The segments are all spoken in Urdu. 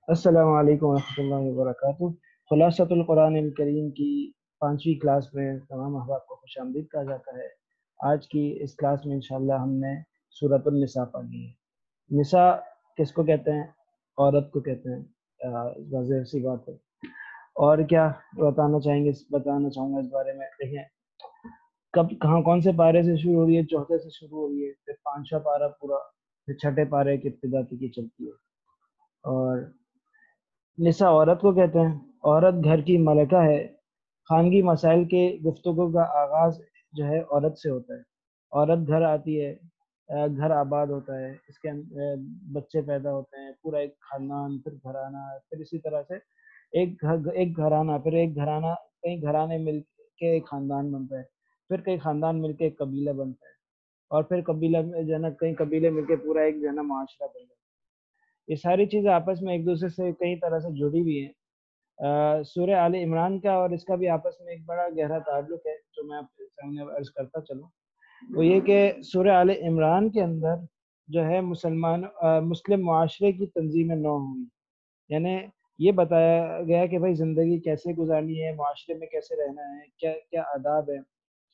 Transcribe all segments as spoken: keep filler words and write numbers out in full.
السلام علیکم ورحمۃ اللہ وبرکاتہ۔ خلاصۃ القرآن الکریم کی پانچویں کلاس میں تمام احباب کو خوش آمدید کہا جاتا ہے۔ آج کی اس کلاس میں انشاءاللہ ہم نے سورۃ النساء پڑھی ہے۔ نساء کس کو کہتے ہیں؟ عورت کو کہتے ہیں۔ آ، واضح سی بات ہے۔ اور کیا بتانا چاہیں گے بتانا چاہوں گا اس بارے میں؟ دیکھیں، کب کہاں کون سے پارے سے شروع ہو رہی ہے؟ چوتھے سے شروع ہو رہی ہے، پھر پانچواں پارہ پورا، پھر چھٹے پارے کی ابتدا کی چلتی ہے۔ اور نساء عورت کو کہتے ہیں۔ عورت گھر کی ملکہ ہے۔ خانگی مسائل کے گفتگو کا آغاز جو ہے عورت سے ہوتا ہے۔ عورت گھر آتی ہے، آ، گھر آباد ہوتا ہے، اس کے اند- آ، بچے پیدا ہوتے ہیں، پورا ایک خاندان، پھر گھرانہ، پھر اسی طرح سے ایک گھر ایک گھرانہ، پھر ایک گھرانہ، کئی گھرانے مل کے ایک خاندان بنتا ہے، پھر کئی خاندان مل کے ایک قبیلہ بنتا ہے، اور پھر قبیلہ میں جو ہے نا کئی قبیلے مل کے پورا ایک جو ہے نا معاشرہ بن جاتا ہے۔ یہ ساری چیزیں آپس میں ایک دوسرے سے کئی طرح سے جڑی ہوئی ہیں۔ آ، سورہ آل عمران کا اور اس کا بھی آپس میں ایک بڑا گہرا تعلق ہے، جو میں آپ کے سامنے عرض کرتا چلوں۔ وہ یہ کہ سورہ آل عمران کے اندر جو ہے مسلمان آ، مسلم معاشرے کی تنظیم نو ہوئی، یعنی یہ بتایا گیا کہ بھائی زندگی کیسے گزارنی ہے، معاشرے میں کیسے رہنا ہے، کیا کیا آداب ہے۔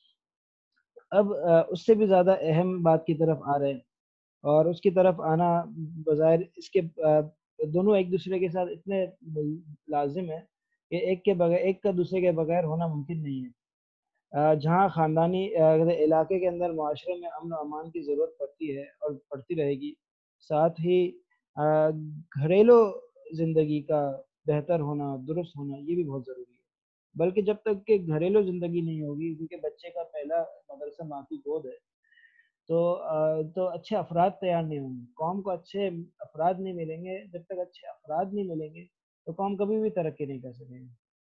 اب آ، اس سے بھی زیادہ اہم بات کی طرف آ رہے ہیں، اور اس کی طرف آنا بظاہر اس کے آ، دونوں ایک دوسرے کے ساتھ اتنے لازم ہے کہ ایک کے بغیر ایک کا دوسرے کے بغیر ہونا ممکن نہیں ہے۔ آ، جہاں خاندانی آ، علاقے کے اندر معاشرے میں امن و امان کی ضرورت پڑتی ہے اور پڑتی رہے گی، ساتھ ہی آ، گھریلو زندگی کا بہتر ہونا، درست ہونا، یہ بھی بہت ضروری ہے۔ بلکہ جب تک کہ گھریلو زندگی نہیں ہوگی، کیونکہ بچے کا پہلا مدرسہ ماں کی گود ہے، تو آ، تو اچھے افراد تیار نہیں ہوں گے۔ قوم کو اچھے افراد نہیں ملیں گے، جب تک اچھے افراد نہیں ملیں گے تو قوم کبھی بھی ترقی نہیں کر سکے گی۔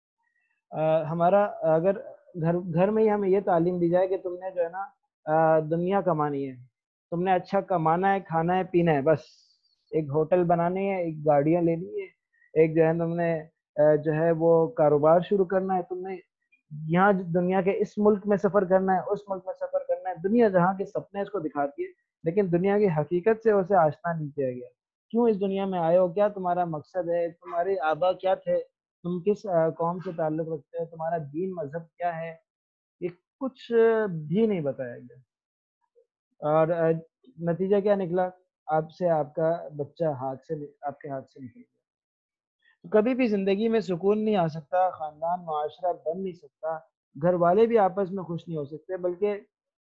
آ، ہمارا اگر گھر گھر میں ہی ہمیں یہ تعلیم دی جائے کہ تم نے جو ہے نا آ، دنیا کمانی ہے، تم نے اچھا کمانا ہے، کھانا ہے، پینا ہے، بس ایک ہوٹل بنانے ہے، ایک گاڑیاں لینی ہے، ایک جو ہے تم نے آ، جو ہے وہ کاروبار شروع کرنا ہے، تم نے یہاں دنیا کے اس ملک میں سفر کرنا ہے، اس ملک میں سفر کرنا ہے، دنیا جہاں کے سپنے اس کو دکھاتی ہے، لیکن دنیا کی حقیقت سے اسے آشنا نہیں کیا گیا۔ کیوں اس دنیا میں آئے ہو؟ کیا تمہارا مقصد ہے؟ تمہارے آبا کیا تھے؟ تم کس آ، قوم سے تعلق رکھتے ہو؟ تمہارا دین مذہب کیا ہے؟ یہ کچھ آ، بھی نہیں بتایا گیا۔ اور آ، نتیجہ کیا نکلا؟ آپ سے آپ کا بچہ ہاتھ سے آپ کے ہاتھ سے نکل گیا۔ تو کبھی بھی زندگی میں سکون نہیں آ سکتا، خاندان معاشرہ بن نہیں سکتا، گھر والے بھی آپس میں خوش نہیں ہو سکتے، بلکہ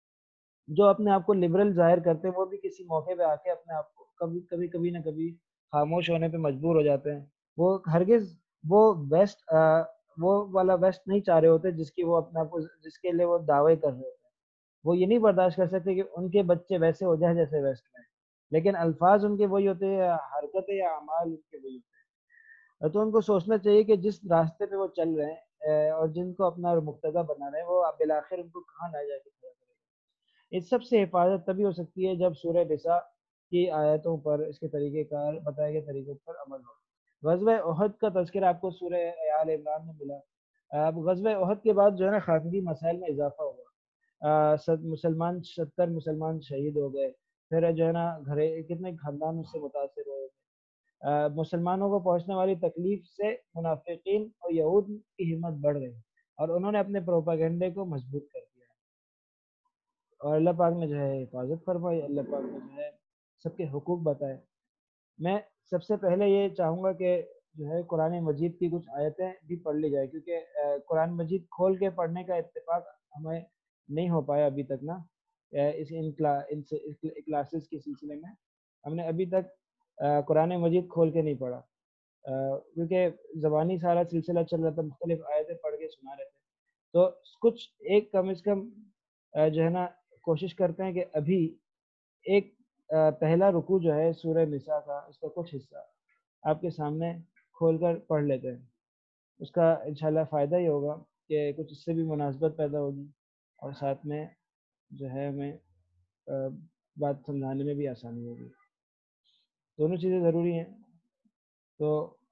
جو اپنے آپ کو لبرل ظاہر کرتے ہیں وہ بھی کسی موقع پہ آ کے اپنے آپ کو کبھی کبھی کبھی نہ کبھی خاموش ہونے پہ مجبور ہو جاتے ہیں۔ وہ ہرگز وہ ویسٹ وہ والا ویسٹ نہیں چاہ رہے ہوتے جس کی وہ اپنے آپ کو جس کے لیے وہ دعوے کر رہے ہوتے ہیں۔ وہ یہ نہیں برداشت کر سکتے کہ ان کے بچے ویسے ہو جائیں جیسے ویسٹ میں، لیکن الفاظ ان کے وہی ہوتے ہیں، یا حرکتیں یا اعمال ان کے وہی ہوتے ہیں۔ تو ان کو سوچنا چاہیے کہ جس راستے پہ وہ چل رہے ہیں اہ، اور جن کو اپنا مقتدی بنا رہے ہیں، وہ بالآخر ان کو کہاں لے جا کے کھڑا کرے گا۔ اس سب سے حفاظت تبھی ہو سکتی ہے جب سورہ نساء کی آیتوں پر، اس کے طریقہ کار، بتائے گئے طریقوں پر عمل ہو۔ غزوہ احد کا تذکرہ آپ کو سورہ آل عمران میں ملا۔ اب غزوہ احد کے بعد جو ہے نا خاندی مسائل میں اضافہ ہوا۔ آ، ست- مسلمان ستر مسلمان شہید ہو گئے، پھر جو ہے نا گھرے کتنے خاندان اس سے متاثر ہوئے۔ آ، مسلمانوں کو پہنچنے والی تکلیف سے منافقین اور یہود کی ہمت بڑھ گئی، اور انہوں نے اپنے پروپیگنڈے کو مضبوط کر دیا، اور اللہ پاک نے جو ہے حفاظت فرمائی، اللہ پاک نے جو ہے سب کے حقوق بتائے۔ میں سب سے پہلے یہ چاہوں گا کہ جو ہے قرآن مجید کی کچھ آیتیں بھی پڑھ لی جائے، کیونکہ آ، قرآن مجید کھول کے پڑھنے کا اتفاق ہمیں نہیں ہو پایا ابھی تک نا۔ آ، اس ان کلا ان سے کلاسز کے سلسلے میں ہم نے ابھی تک آ، قرآن مجید کھول کے نہیں پڑھا، آ، کیونکہ زبانی سارا سلسلہ چل رہا تھا، مختلف آیتیں پڑھ کے سنا رہے تھے۔ تو کچھ ایک کم از کم آ، جو ہے نا کوشش کرتے ہیں کہ ابھی ایک آ، پہلا رکوع جو ہے سورہ نساء کا، اس کا کچھ حصہ آپ کے سامنے کھول کر پڑھ لیتے ہیں۔ اس کا انشاءاللہ فائدہ یہ ہوگا کہ کچھ اس سے بھی مناسبت پیدا ہوگی، اور ساتھ میں جو ہے ہمیں آ، بات سمجھانے میں بھی آسانی ہوگی۔ دونوں چیزیں ضروری ہیں۔ تو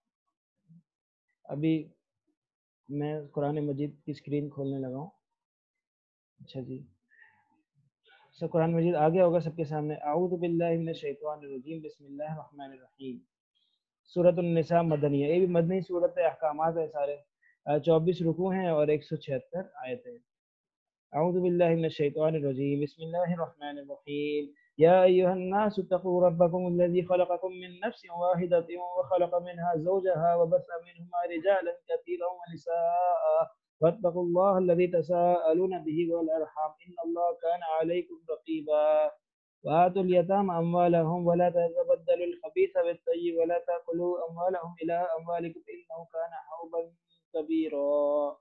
ابھی میں قرآن مجید کی اسکرین کھولنے لگا ہوں۔ اچھا جی، سب قرآن مجید آگے ہوگا سب کے سامنے۔ اعوذ باللہ من الشیطان الرجیم، بسم اللہ الرحمن الرحیم۔ सूरत النساء मदनिया, ये भी मदनी सूरत है, अहकामात है सारे, चौबीस रुकू हैं और एक सौ छिहत्तर आयतें। अऊज़ु बिल्लाहि मिनश शैतानिर रजीम, बिस्मिल्लाहिर रहमानिर रहीम। या अय्युहन्नासु तक़ू रब्बकुमुल्लज़ी ख़लक़कुम मिन नफ्सिन वाहिदतिन व ख़लक़ मिनहा ज़ौजहा व बस्सा मिनहुमा रिजालन कसीरन व निसाअ वत्तक़ुल्लाह अल्लज़ी तसाअलून बिही वल अरहम इन्नल्लाह काना अलैकुम रक़ीबा। وآتوا اليتامى أموالهم ولا تتبدلوا الخبيث بالطيب ولا تأكلوا أموالهم إلى أموالكم إنه كان حوبا كبيرا۔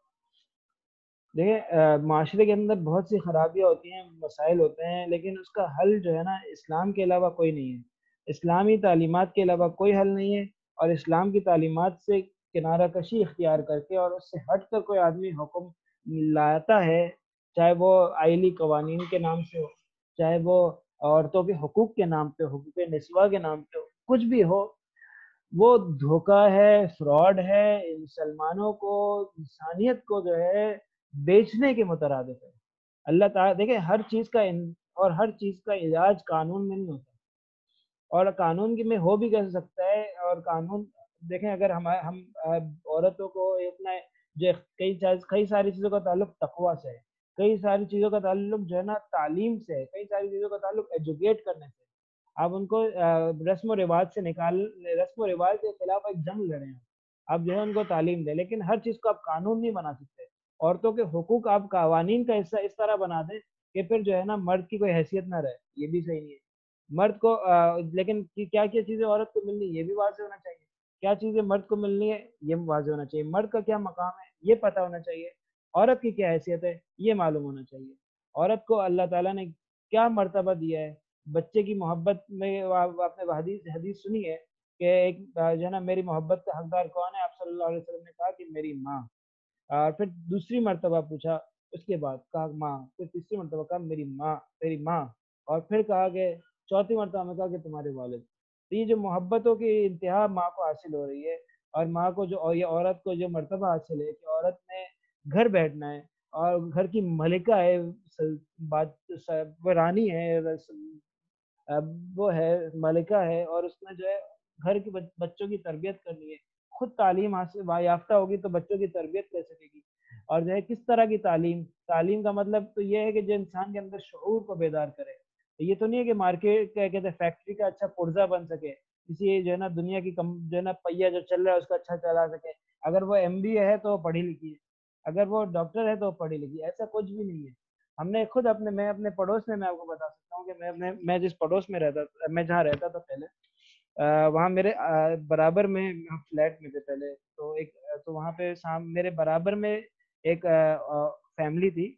دیکھیں معاشرے کے اندر بہت سی خرابیاں ہوتی ہیں، مسائل ہوتے ہیں، لیکن اس کا حل جو ہے نا اسلام کے علاوہ کوئی نہیں ہے، اسلامی تعلیمات کے علاوہ کوئی حل نہیں ہے۔ اور اسلام کی تعلیمات سے کنارہ کشی اختیار کر کے اور اس سے ہٹ کر کوئی آدمی حکم لاتا ہے، چاہے وہ آئلی قوانین کے نام سے ہو، چاہے وہ عورتوں کے حقوق کے نام پہ، حقوق نسواں کے نام پہ ہو، کچھ بھی ہو، وہ دھوکہ ہے، فراڈ ہے، مسلمانوں کو، انسانیت کو جو ہے بیچنے کے مترادف ہے۔ اللہ تعالیٰ دیکھیں ہر چیز کا ان اور ہر چیز کا علاج قانون میں نہیں ہوتا، اور قانون کی میں ہو بھی کیسے سکتا ہے، اور قانون دیکھیں اگر ہم ہم عورتوں کو اتنا جو کئی کئی ساری چیزوں کا تعلق تقویٰ سے ہے، کئی ساری چیزوں کا تعلق جو ہے نا تعلیم سے ہے، کئی ساری چیزوں کا تعلق ایجوکیٹ کرنے سے، آپ ان کو رسم و رواج سے نکال رسم و رواج کے خلاف ایک جنگ لڑیں، آپ جو ہے ان کو تعلیم دیں، لیکن ہر چیز کو آپ قانون نہیں بنا سکتے۔ عورتوں کے حقوق آپ قوانین کا حصہ اس طرح بنا دیں کہ پھر جو ہے نا مرد کی کوئی حیثیت نہ رہے، یہ بھی صحیح نہیں ہے۔ مرد کو لیکن کیا کیا چیزیں عورت کو ملنی یہ بھی واضح ہونا چاہیے، کیا چیزیں مرد کو ملنی ہے یہ واضح ہونا چاہیے، مرد کا کیا مقام ہے یہ پتہ ہونا چاہیے، عورت کی کیا حیثیت ہے یہ معلوم ہونا چاہیے، عورت کو اللہ تعالیٰ نے کیا مرتبہ دیا ہے۔ بچے کی محبت میں آپ نے حدیث حدیث سنی ہے کہ ایک جو ہے نا میری محبت کا حقدار کون ہے، آپ صلی اللہ علیہ وسلم نے کہا کہ میری ماں، اور پھر دوسری مرتبہ پوچھا اس کے بعد کہا ماں، پھر تیسری مرتبہ کہا میری ماں میری ماں اور پھر کہا کہ چوتھی مرتبہ میں کہا کہ تمہارے والد۔ تو یہ جو محبتوں کی انتہا ماں کو حاصل ہو رہی ہے، اور ماں کو جو یہ عورت کو جو مرتبہ حاصل ہے کہ عورت نے گھر بیٹھنا ہے اور گھر کی ملکہ ہے، بات وہ رانی ہے، وہ ہے ملکہ ہے، اور اس میں جو ہے گھر کے بچوں کی تربیت کرنی ہے، خود تعلیم حاصل یافتہ ہوگی تو بچوں کی تربیت کر سکے گی، اور جو ہے کس طرح کی تعلیم تعلیم کا مطلب تو یہ ہے کہ جو انسان کے اندر شعور کو بیدار کرے، یہ تو نہیں ہے کہ مارکیٹ کیا کہتے ہیں فیکٹری کا اچھا پرزہ بن سکے، کسی جو ہے نا دنیا کی کم جو ہے نا پہیہ جو چل رہا ہے اس کا اچھا چلا سکے، اگر وہ ایم بی اے ہے تو پڑھی لکھی ہے، اگر وہ ڈاکٹر ہے تو پڑھی لکھی، ایسا کچھ بھی نہیں ہے۔ ہم نے خود اپنے میں اپنے پڑوس میں میں آپ کو بتا سکتا ہوں کہ میں اپنے میں جس پڑوس میں رہتا میں جہاں رہتا تھا پہلے، وہاں میرے برابر میں فلیٹ میں تھے پہلے، تو ایک تو وہاں پہ سام میرے برابر میں ایک فیملی تھی،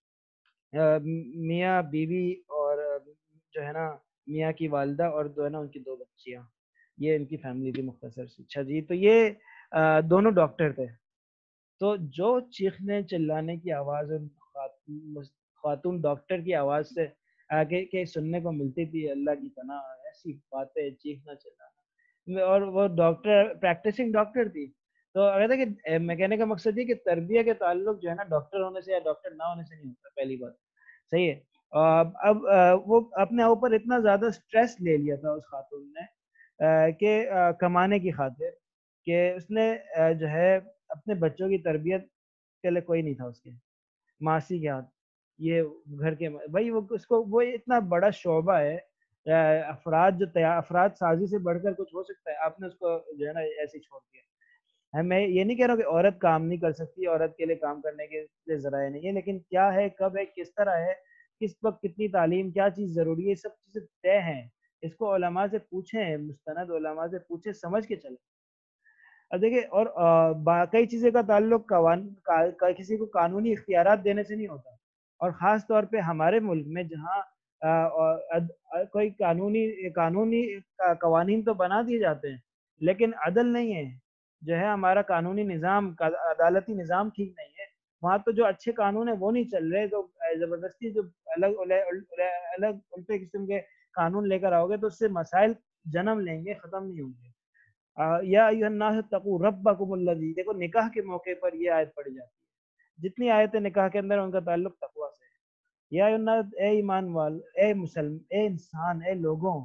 میاں بیوی اور جو ہے نا میاں کی والدہ اور جو ہے نا ان کی دو بچیاں، یہ ان کی فیملی تھی مختصر سی۔ اچھا جی، تو یہ دونوں ڈاکٹر تھے، تو جو چیخنے چلانے کی آواز خاتون ڈاکٹر کی آواز سے آگے کے سننے کو ملتی تھی، اللہ کی پناہ ایسی باتیں، چیخنا چلانا، اور وہ ڈاکٹر پریکٹسنگ ڈاکٹر تھی، تو اگر کہ میں کہنے کا مقصد یہ کہ تربیت کے تعلق جو ہے نا ڈاکٹر ہونے سے یا ڈاکٹر نہ ہونے سے نہیں ہوتا، پہلی بات صحیح ہے۔ اب وہ اپنے اوپر اتنا زیادہ سٹریس لے لیا تھا اس خاتون نے کہ کمانے کی خاطر، کہ اس نے جو ہے اپنے بچوں کی تربیت کے لیے کوئی نہیں تھا اس کے، ماسی کے ہاتھ یہ گھر کے بھائی وہ اس کو وہ اتنا بڑا شعبہ ہے، افراد جو افراد سازی سے بڑھ کر کچھ ہو سکتا ہے، آپ نے اس کو جو ہے نا ایسے چھوڑ دیا۔ میں یہ نہیں کہہ رہا ہوں کہ عورت کام نہیں کر سکتی، عورت کے لیے کام کرنے کے لیے ذرائع نہیں ہے، لیکن کیا ہے، کب ہے، کس طرح ہے، کس وقت کتنی تعلیم، کیا چیز ضروری ہے، یہ سب چیزیں طے ہیں، اس کو علماء سے پوچھیں، مستند علماء سے پوچھیں، سمجھ کے چلیں۔ اب دیکھیں اور باقی چیزیں کا تعلق کسی کو قانونی اختیارات دینے سے نہیں ہوتا، اور خاص طور پہ ہمارے ملک میں جہاں کوئی قانونی قانونی قوانین تو بنا دیے جاتے ہیں لیکن عدل نہیں ہے، جو ہے ہمارا قانونی نظام عدالتی نظام ٹھیک نہیں ہے، وہاں تو جو اچھے قانون ہیں وہ نہیں چل رہے، تو زبردستی جو الگ الگ الٹے قسم کے قانون لے کر آؤ گے تو اس سے مسائل جنم لیں گے، ختم نہیں ہوں گے۔ یا ایھا الناس اتقوا ربکم الذی، دیکھو نکاح کے موقع پر یہ آیت پڑھی جاتی ہے، جتنی آیتیں نکاح کے اندر ان کا تعلق تقویٰ سے ہے۔ یا ایھا الناس، اے ایمان وال، اے مسلم، اے انسان، اے لوگوں،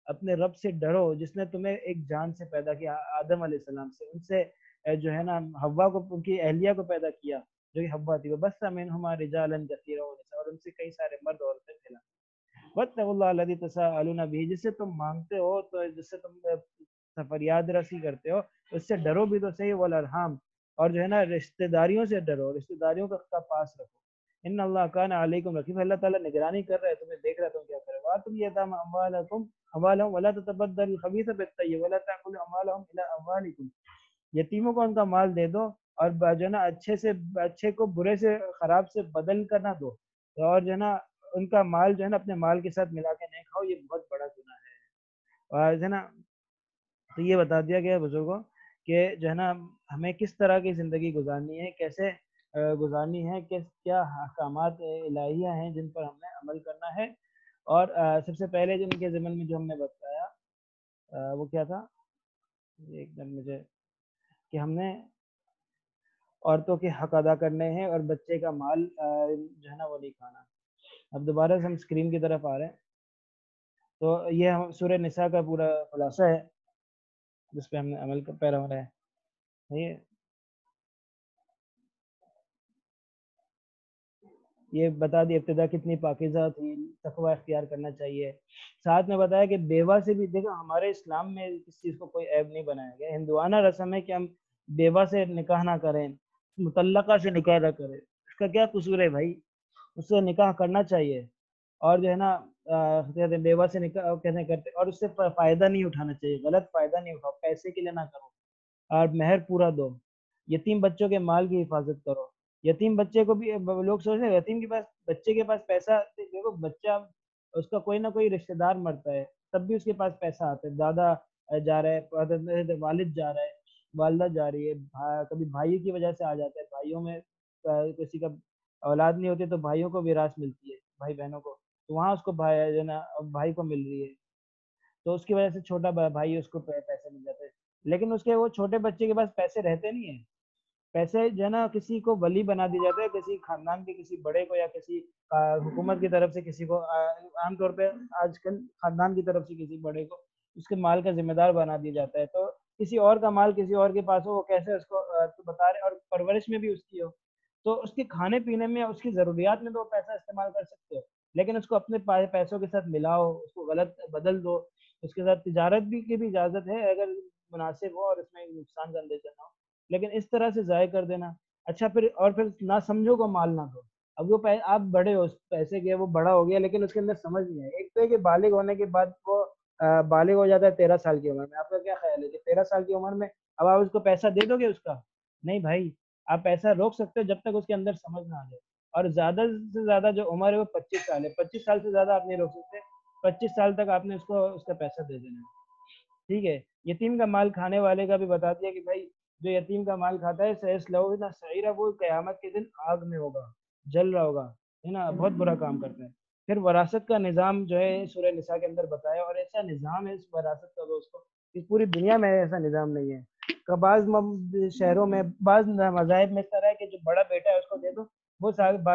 اپنے رب سے ڈرو جس نے تمہیں ایک جان سے پیدا کیا، آدم علیہ السلام سے، ان سے جو ہے نا حوا کو، ان کی اہلیہ کو پیدا کیا جو کہ حوا تھی، وبث منہما رجالا کثیرا ونساء، اور ان سے کئی سارے مرد اور عورتیں پھیلا۔ واتقوا اللہ الذی تساءلون به، جس سے تم مانگتے ہو، تو جس سے تم فریاد رسی کرتے ہو، اس سے ڈرو بھی تو صحیح، والارحام، اور جو ہے نا رشتہ داریوں سے ڈرو، رشتہ داریوں کا پاس رکھو، ان اللہ کان علیکم رقیب، اللہ تعالیٰ نگرانی کر رہا ہے، تمہیں دیکھ رہا ہے تم کیا کرے۔ واتوا الیتامی اموالکم اموالهم ولا تتبدلوا الخبیث بالطیب ولا تاکلوا اموالهم الى اموالکم، یتیموں کو ان کا مال دے دو، اور جو ہے نا اچھے سے اچھے کو برے سے خراب سے بدل کر نہ دو، اور جو ہے نا ان کا مال جو ہے نا اپنے مال کے ساتھ ملا کے نہیں کھاؤ، یہ بہت بڑا گناہ ہے۔ اور جو ہے نا تو یہ بتا دیا گیا بزرگوں کہ جو ہے نا ہمیں کس طرح کی زندگی گزارنی ہے، کیسے گزارنی ہے، کہ کیا احکامات الہیہ ہیں جن پر ہم نے عمل کرنا ہے۔ اور سب سے پہلے جن کے ضمن میں جو ہم نے بتایا وہ کیا تھا، ایک دم مجھے، کہ ہم نے عورتوں کے حق ادا کرنے ہیں اور بچے کا مال جو ہے نا وہ نہیں کھانا۔ اب دوبارہ سے ہم اسکرین کی طرف آ رہے ہیں، تو یہ سورہ نساء کا پورا خلاصہ ہے جس پہ ہم نے عمل پیرا ہو رہا ہے۔ صحیح ہے، یہ بتا دی ابتدا کتنی پاکیزہ تھی، تقوی اختیار کرنا چاہیے۔ ساتھ میں بتایا کہ بیوہ سے بھی، دیکھو ہمارے اسلام میں اس چیز کو کوئی عیب نہیں بنایا گیا، ہندوانہ رسم ہے کہ ہم بیوہ سے نکاح نہ کریں، مطلقہ سے نکاح نہ کریں، اس کا کیا قصور ہے بھائی، اس سے نکاح کرنا چاہیے، اور جو ہے نا کہتے ہیں بیوہ سے نکاح کہتے ہیں کرتے، اور اس سے فائدہ نہیں اٹھانا چاہیے، غلط فائدہ نہیں اٹھاؤ، پیسے کے لیے نہ کرو، اور مہر پورا دو، یتیم بچوں کے مال کی حفاظت کرو۔ یتیم بچے کو بھی لوگ سوچ رہے ہیں یتیم کے پاس، بچے کے پاس پیسہ، دیکھو بچہ اس کا کوئی نہ کوئی رشتہ دار مرتا ہے تب بھی اس کے پاس پیسہ آتا ہے، دادا جا رہا ہے، والد جا رہا ہے، والدہ جا رہی ہے، کبھی بھائی کی وجہ سے آ جاتا ہے، بھائیوں میں کسی کا اولاد نہیں ہوتی تو بھائیوں کو وراثت ملتی ہے، بھائی بہنوں کو، تو وہاں اس کو بھائی جو ہے نا بھائی کو مل رہی ہے، تو اس کی وجہ سے چھوٹا بھائی اس کو پیسے مل جاتے ہیں، لیکن اس کے وہ چھوٹے بچے کے پاس پیسے رہتے نہیں ہیں، پیسے جو ہے نا کسی کو ولی بنا دی جاتے ہیں، کسی خاندان کے کسی بڑے کو، یا کسی حکومت کی طرف سے کسی کو، عام طور پہ آج کل خاندان کی طرف سے کسی بڑے کو اس کے مال کا ذمہ دار بنا دیا جاتا ہے، تو کسی اور کا مال کسی اور کے پاس ہو، وہ کیسے اس کو بتا رہے، اور پرورش میں بھی اس کی ہو، تو اس کے کھانے پینے میں، اس کی ضروریات میں تو وہ پیسہ استعمال کر سکتے ہو، لیکن اس کو اپنے پیسوں کے ساتھ ملاؤ، اس کو غلط بدل دو، اس کے ساتھ تجارت بھی کی بھی اجازت ہے اگر مناسب ہو اور اس میں نقصان کا اندیشہ نہ ہو، لیکن اس طرح سے ضائع کر دینا۔ اچھا پھر، اور پھر نہ سمجھو کو مال نہ دو، اب وہ آپ بڑے ہو، پیسے کے وہ بڑا ہو گیا لیکن اس کے اندر سمجھ نہیں ہے، ایک تو ہے کہ بالغ ہونے کے بعد وہ بالغ ہو جاتا ہے تیرہ سال کی عمر میں، آپ کا کیا خیال ہے کہ تیرہ سال کی عمر میں اب آپ اس کو پیسہ دے دو گے اس کا؟ نہیں بھائی، آپ پیسہ روک سکتے ہو جب تک اس کے اندر سمجھ نہ آ جائے، اور زیادہ سے زیادہ جو عمر ہے وہ پچیس سال ہے، پچیس سال سے زیادہ آپ نہیں روک سکتے، پچیس سال تک آپ نے اس کو اس کا پیسہ دے دینا ہے، ٹھیک ہے۔ یتیم کا مال کھانے والے کا بھی بتا دیا کہ بھائی جو یتیم کا مال کھاتا ہے سیسلؤ سعیرا، وہ قیامت کے دن آگ میں ہوگا، جل رہا ہوگا، ہے نا، بہت برا کام کرتا ہے۔ پھر وراثت کا نظام جو ہے سورہ نساء کے اندر بتایا، اور ایسا نظام ہے اس وراثت کا دوستوں، اس پوری دنیا میں ایسا نظام نہیں ہے، کہ بعض شہروں میں، بعض مذاہب میں اس طرح ہے کہ جو بڑا بیٹا ہے اس کو دے دو، وہ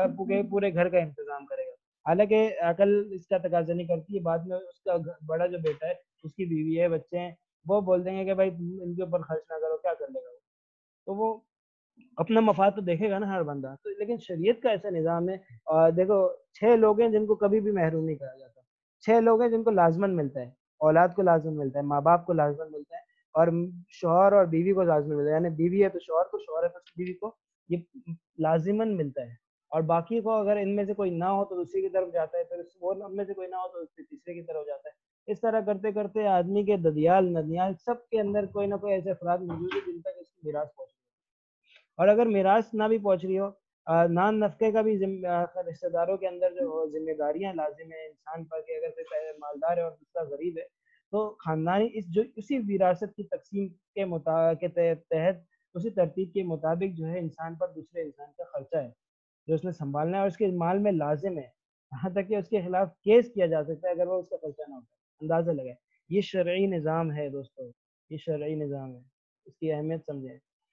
پورے گھر کا انتظام کرے گا، حالانکہ عقل اس کا تقاضا نہیں کرتی ہے، بعد میں اس کا بڑا جو بیٹا ہے، اس کی بیوی ہے، بچے ہیں، وہ بول دیں گے کہ بھائی ان کے اوپر خرچ نہ کرو، کیا کر لے گا وہ، تو وہ اپنا مفاد تو دیکھے گا نا ہر بندہ، تو لیکن شریعت کا ایسا نظام ہے، اور دیکھو چھ لوگ ہیں جن کو کبھی بھی محروم نہیں کہا جاتا، چھ لوگ ہیں جن کو لازمن ملتا ہے، اولاد کو لازمن ملتا ہے، ماں باپ کو لازمن ملتا ہے، اور شوہر اور بیوی کو لازمن ملتا ہے، یعنی بیوی ہے تو شوہر کو، شوہر ہے تو بیوی کو، یہ لازمن ملتا ہے، اور باقی کو اگر ان میں سے کوئی نہ ہو تو دوسری کی طرف جاتا ہے، پھر وہ ان میں سے کوئی نہ ہو تو تیسرے کی طرف جاتا ہے، اس طرح کرتے کرتے آدمی کے ددیال ندیال سب کے اندر کوئی نہ کوئی ایسے افراد موجود ہیں جن تک اس کی میراث پہنچ، اور اگر میراث نہ بھی پہنچ رہی ہو، نان نفقے کا بھی رشتہ داروں کے اندر جو ذمہ داریاں لازم ہیں انسان پر، کہ اگر کوئی مالدار ہے اور دوسرا غریب ہے تو خاندانی اس جو اسی وراثت کی تقسیم کے کے تحت اسی ترتیب کے مطابق جو ہے انسان پر دوسرے انسان کا خرچہ ہے جو اس نے سنبھالنا ہے، اور اس کے مال میں لازم ہے، یہاں تک کہ اس کے خلاف کیس کیا جا سکتا ہے اگر وہ اس کا خرچہ نہ ہوتا ہے، اندازہ لگائے، یہ شرعی نظام ہے دوستو، یہ شرعی نظام ہے، اس کی اہمیت سمجھیں۔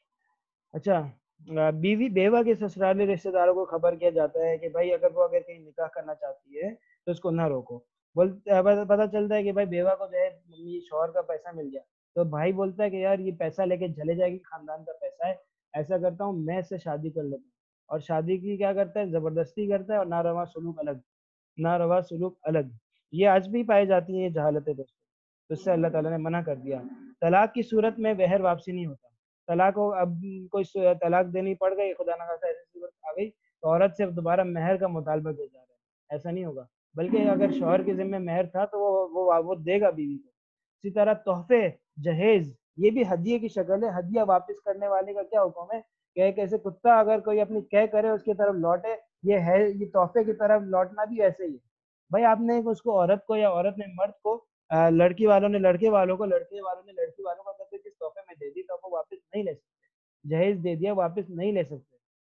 اچھا، بیوی بیوہ کے سسرالی رشتہ داروں کو خبر کیا جاتا ہے کہ بھائی اگر وہ اگر کہیں نکاح کرنا چاہتی ہے تو اس کو نہ روکو، بولتے پتہ چلتا ہے کہ بھائی بیوہ کو جو ہے ممی شوہر کا پیسہ مل گیا، تو بھائی بولتا ہے کہ یار یہ پیسہ لے کے چلے جائے گی، خاندان کا پیسہ ہے، ایسا کرتا ہوں میں اس سے شادی کر لیتا ہوں، اور شادی کی کیا کرتا ہے، زبردستی کرتا ہے، اور ناروا سلوک الگ، ناروا سلوک الگ، یہ آج بھی پائی جاتی ہیں یہ جہالتیں دوستوں، تو اس سے اللہ تعالیٰ نے منع کر دیا۔ طلاق کی صورت میں بہر واپسی نہیں ہوتا، طلاق کو اب کوئی طلاق دینی پڑ گئی، خدا نہ خواستہ ایسی صورت آ گئی تو عورت سے دوبارہ مہر کا مطالبہ کیا جا رہا ہے، ایسا نہیں ہوگا، بلکہ اگر شوہر کے ذمہ مہر تھا تو وہ وہ وہ دے گا بیوی کو۔ اسی طرح تحفے، جہیز، یہ بھی ہدیے کی شکل ہے، ہدیہ واپس کرنے والے کا کیا حکم ہے کہ ایک ایسے کتا اگر کوئی اپنی کہہ کرے اس کی طرف لوٹے، یہ ہے یہ تحفے کی طرف لوٹنا بھی ایسے ہی ہے۔ بھائی آپ نے اس کو عورت کو یا عورت نے مرد کو، لڑکی والوں نے لڑکے والوں کو، لڑکے والوں نے لڑکی والوں کو اگر کس تحفے میں دے دی تو وہ واپس نہیں لے سکتے، جہیز دے دیا واپس نہیں لے سکتے۔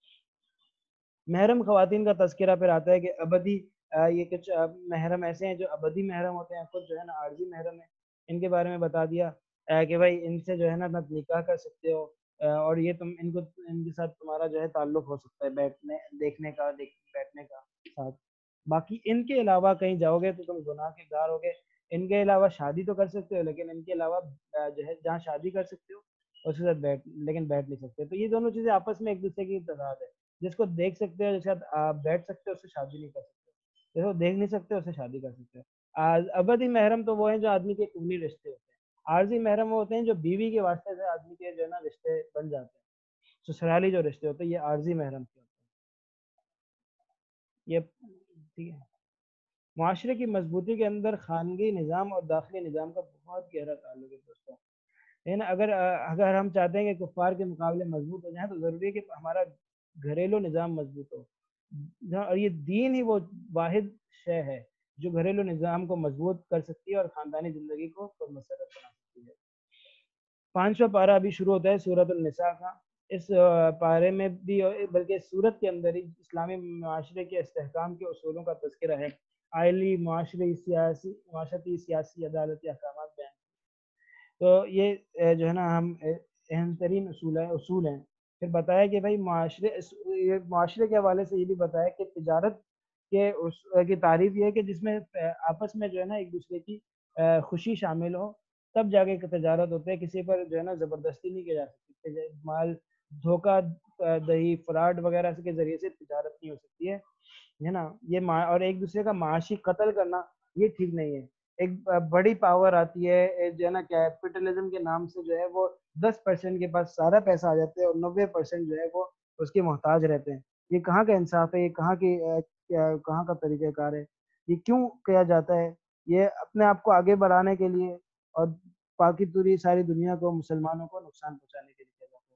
محرم خواتین کا تذکرہ پھر آتا ہے کہ ابدی، یہ کچھ محرم ایسے ہیں جو ابدی محرم ہوتے ہیں، کچھ جو ہے نا عارضی محرم ہے، ان کے بارے میں بتا دیا کہ بھائی ان سے جو ہے نا نکاح کر سکتے ہو، اور یہ تم ان کو ان کے ساتھ تمہارا جو ہے تعلق ہو سکتا ہے بیٹھنے دیکھنے کا بیٹھنے کا ساتھ، باقی ان کے علاوہ کہیں جاؤ گے تو تم گناہ کے گار ہوگے۔ ان کے علاوہ شادی تو کر سکتے ہو، لیکن ان کے علاوہ جو ہے جہاں شادی کر سکتے ہو اس کے ساتھ بیٹھ لیکن بیٹھ نہیں سکتے، تو یہ دونوں چیزیں آپس میں ایک دوسرے کی تضاد ہے، جس کو دیکھ سکتے ہو جس کے ساتھ آپ بیٹھ سکتے ہو اس سے شادی نہیں کر سکتے، جس کو دیکھ نہیں سکتے اس سے شادی کر سکتے ہو۔ ابدی محرم تو وہ ہیں جو آدمی کے خونی رشتے ہوتے ہیں، عارضی محرم وہ ہوتے ہیں جو بیوی کے واسطے سے آدمی کے جو ہے نا رشتے بن جاتے ہیں، سسرالی جو رشتے ہوتے ہیں یہ عارضی محرم کے ہوتے ہیں۔ یہ ٹھیک ہے، معاشرے کی مضبوطی کے اندر خانگی نظام اور داخلی نظام کا بہت گہرا تعلق ہے دوستوں، لیکن اگر اگر ہم چاہتے ہیں کہ کفار کے مقابلے مضبوط ہو جائیں تو ضروری ہے کہ ہمارا گھریلو نظام مضبوط ہو، اور یہ دین ہی وہ واحد شے ہے جو گھریلو نظام کو مضبوط کر سکتی ہے اور خاندانی زندگی کو پرمسرت بنا سکتی ہے۔ پانچواں پارہ ابھی شروع ہوتا ہے سورۃ النساء کا، اس پارے میں بھی بلکہ اس سورت کے اندر ہی اسلامی معاشرے کے استحکام کے اصولوں کا تذکرہ ہے، آئلی، معاشرے، سیاسی، معاشرتی، سیاسی، عدالتی احکامات بیان، تو یہ جو ہے نا ہم اہم ترین اصول ہیں اصول ہیں پھر بتایا کہ بھائی معاشرے معاشرے کے حوالے سے یہ بھی بتایا کہ تجارت کے کی تعریف یہ ہے کہ جس میں آپس میں جو ہے نا ایک دوسرے کی خوشی شامل ہو تب جا کے تجارت ہوتے ہے، کسی پر جو ہے نا زبردستی نہیں کی جا سکتی، مال دھوکہ دہی فراڈ وغیرہ کے ذریعے سے تجارت نہیں ہو سکتی ہے ہے نا، یہ اور ایک دوسرے کا معاشی قتل کرنا یہ ٹھیک نہیں ہے۔ ایک بڑی پاور آتی ہے جو ہے نا کیپٹلزم کے نام سے جو ہے وہ دس پرسنٹ کے پاس سارا پیسہ آ جاتے ہیں اور نوے پرسنٹ جو ہے وہ اس کے محتاج رہتے ہیں، یہ کہاں کا انصاف ہے، یہ کہاں کی کہاں کا طریقہ کار ہے، یہ کیوں کیا جاتا ہے؟ یہ اپنے آپ کو آگے بڑھانے کے لیے اور باقی پوری ساری دنیا کو مسلمانوں کو نقصان پہنچانے کے لیے کیا جاتا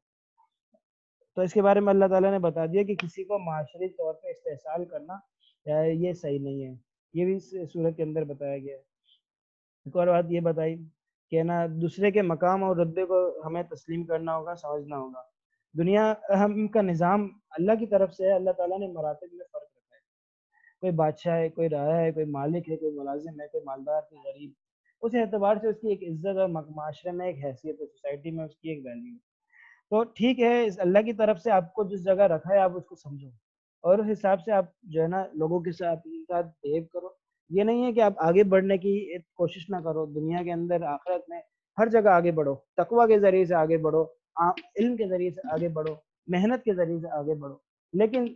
ہے، تو اس کے بارے میں اللہ تعالیٰ نے بتا دیا کہ کسی کو معاشرتی طور پہ استحصال کرنا یہ صحیح نہیں ہے، یہ بھی سورت کے اندر بتایا گیا ہے۔ ایک اور بات یہ بتائی کہ نا دوسرے کے مقام اور رتبے کو ہمیں تسلیم کرنا ہوگا، سمجھنا ہوگا، دنیا ہم کا نظام اللہ کی طرف سے ہے، اللہ تعالیٰ نے مراتب میں فرق رکھا ہے، کوئی بادشاہ ہے، کوئی راجا ہے، کوئی مالک ہے، کوئی ملازم ہے، کوئی مالدار، کوئی غریب، اس اعتبار سے اس کی ایک عزت اور معاشرے میں ایک حیثیت ہے، سوسائٹی میں اس کی ایک ویلیو ہے، تو ٹھیک ہے اللہ کی طرف سے آپ کو جس جگہ رکھا ہے آپ اس کو سمجھو اور اس حساب سے آپ جو ہے نا لوگوں کے ساتھ بہیو کرو، یہ نہیں ہے کہ آپ آگے بڑھنے کی کوشش نہ کرو، دنیا کے اندر آخرت میں ہر جگہ آگے بڑھو، تقوی کے ذریعے سے آگے بڑھو، علم کے ذریعے سے آگے بڑھو، محنت کے ذریعے سے آگے بڑھو، لیکن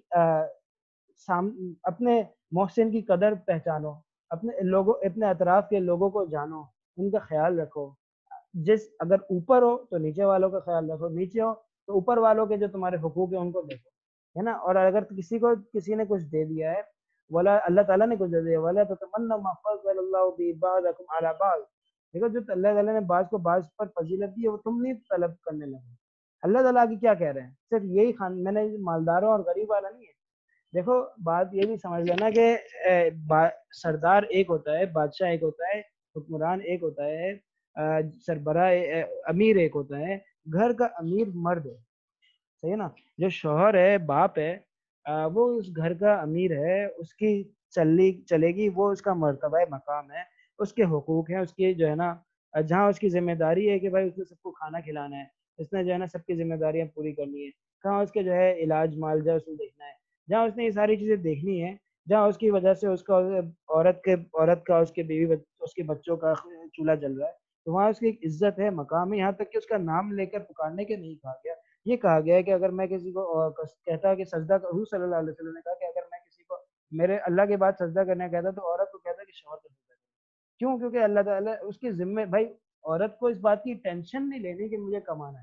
اپنے محسن کی قدر پہچانو، اپنے لوگوں اپنے اطراف کے لوگوں کو جانو، ان کا خیال رکھو، جس اگر اوپر ہو تو نیچے والوں کا خیال رکھو، نیچے ہو تو اوپر والوں کے جو تمہارے حقوق ہیں ان کو دیکھو، ہے نا، اور اگر کسی کو کسی نے کچھ دے دیا ہے ولا اللہ تعالیٰ نے کچھ دے دیا ولا تتمنوا ما فضل اللہ به بعضکم علی بعض، دیکھو جو اللہ تعالیٰ نے بعض کو بعض پر فضیلت دی ہے وہ تم نہیں طلب کرنے لگو، اللہ تعالیٰ کی کیا کہہ رہے ہیں، صرف یہی خان میں نے مالداروں اور غریب والا نہیں ہے، دیکھو بات یہ بھی سمجھ لینا کہ سردار ایک ہوتا ہے، بادشاہ ایک ہوتا ہے، حکمران ایک ہوتا ہے، سربراہ امیر ایک ہوتا ہے، گھر کا امیر مرد ہے، صحیح ہے نا، جو شوہر ہے باپ ہے وہ اس گھر کا امیر ہے، اس کی چلی چلے گی، وہ اس کا مرتبہ مقام ہے، اس کے حقوق ہیں، اس کی جو ہے نا جہاں اس کی ذمہ داری ہے کہ بھائی اس نے سب کو کھانا کھلانا ہے، اس نے جو ہے نا سب کی ذمہ داریاں پوری کرنی ہے، کہاں اس کے جو ہے علاج معالجہ اس نے دیکھنا ہے، جہاں اس نے یہ ساری چیزیں دیکھنی ہے، جہاں اس کی وجہ سے اس کا عورت کے عورت کا اس کے بیوی اس کے بچوں کا چولہا جل رہا ہے، تو وہاں اس کی ایک عزت ہے، مقام ہے، یہاں تک کہ اس کا نام لے کر پکارنے کے نہیں کہا گیا۔ یہ کہا گیا ہے کہ اگر میں کسی کو کہتا کہ سجدہ حضور صلی اللہ علیہ وسلم نے کہا کہ اگر میں کسی کو میرے اللہ کے بعد سجدہ کرنے کہتا تو عورت کو کہتا کہ شوہر کا سجدہ کرے۔ کیوں؟ کیونکہ اللہ تعالیٰ اس کے ذمے، بھائی عورت کو اس بات کی ٹینشن نہیں لینی کہ مجھے کمانا ہے۔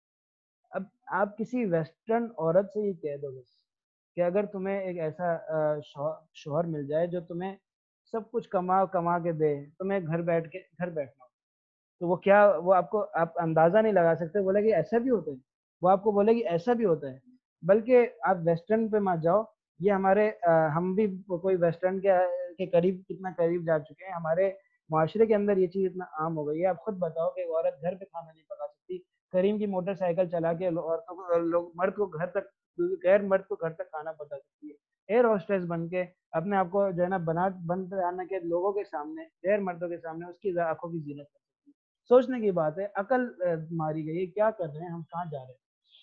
اب آپ کسی ویسٹرن عورت سے یہ کہہ دو بس کہ اگر تمہیں ایک ایسا شوہر مل جائے جو تمہیں سب کچھ کما کما کے دے، تمہیں گھر بیٹھ کے گھر بیٹھنا ہو، تو وہ کیا، وہ آپ کو آپ اندازہ نہیں لگا سکتے، بولے کہ ایسا بھی ہوتا ہے، وہ آپ کو بولے کہ ایسا بھی ہوتا ہے۔ بلکہ آپ ویسٹرن پہ مت جاؤ، یہ ہمارے ہم بھی کوئی ویسٹرن کے کے قریب کتنا قریب جا چکے ہیں، ہمارے معاشرے کے اندر یہ چیز اتنا عام ہو گئی ہے۔ آپ خود بتاؤ کہ عورت گھر پہ کھانا نہیں پکا سکتی، کریم کی موٹر سائیکل چلا کے عورتوں کو لوگ مرد کو گھر تک غیر مرد کو گھر تک کھانا پکا سکتی ہے، ایئر ہوسٹس بن کے اپنے آپ کو جو ہے نا بنا بند آنا کے لوگوں کے سامنے، غیر مردوں کے سامنے اس کی آنکھوں کی زینت کر سکتی ہے۔ سوچنے کی بات ہے، عقل ماری گئی، کیا کر رہے ہیں ہم، کہاں جا رہے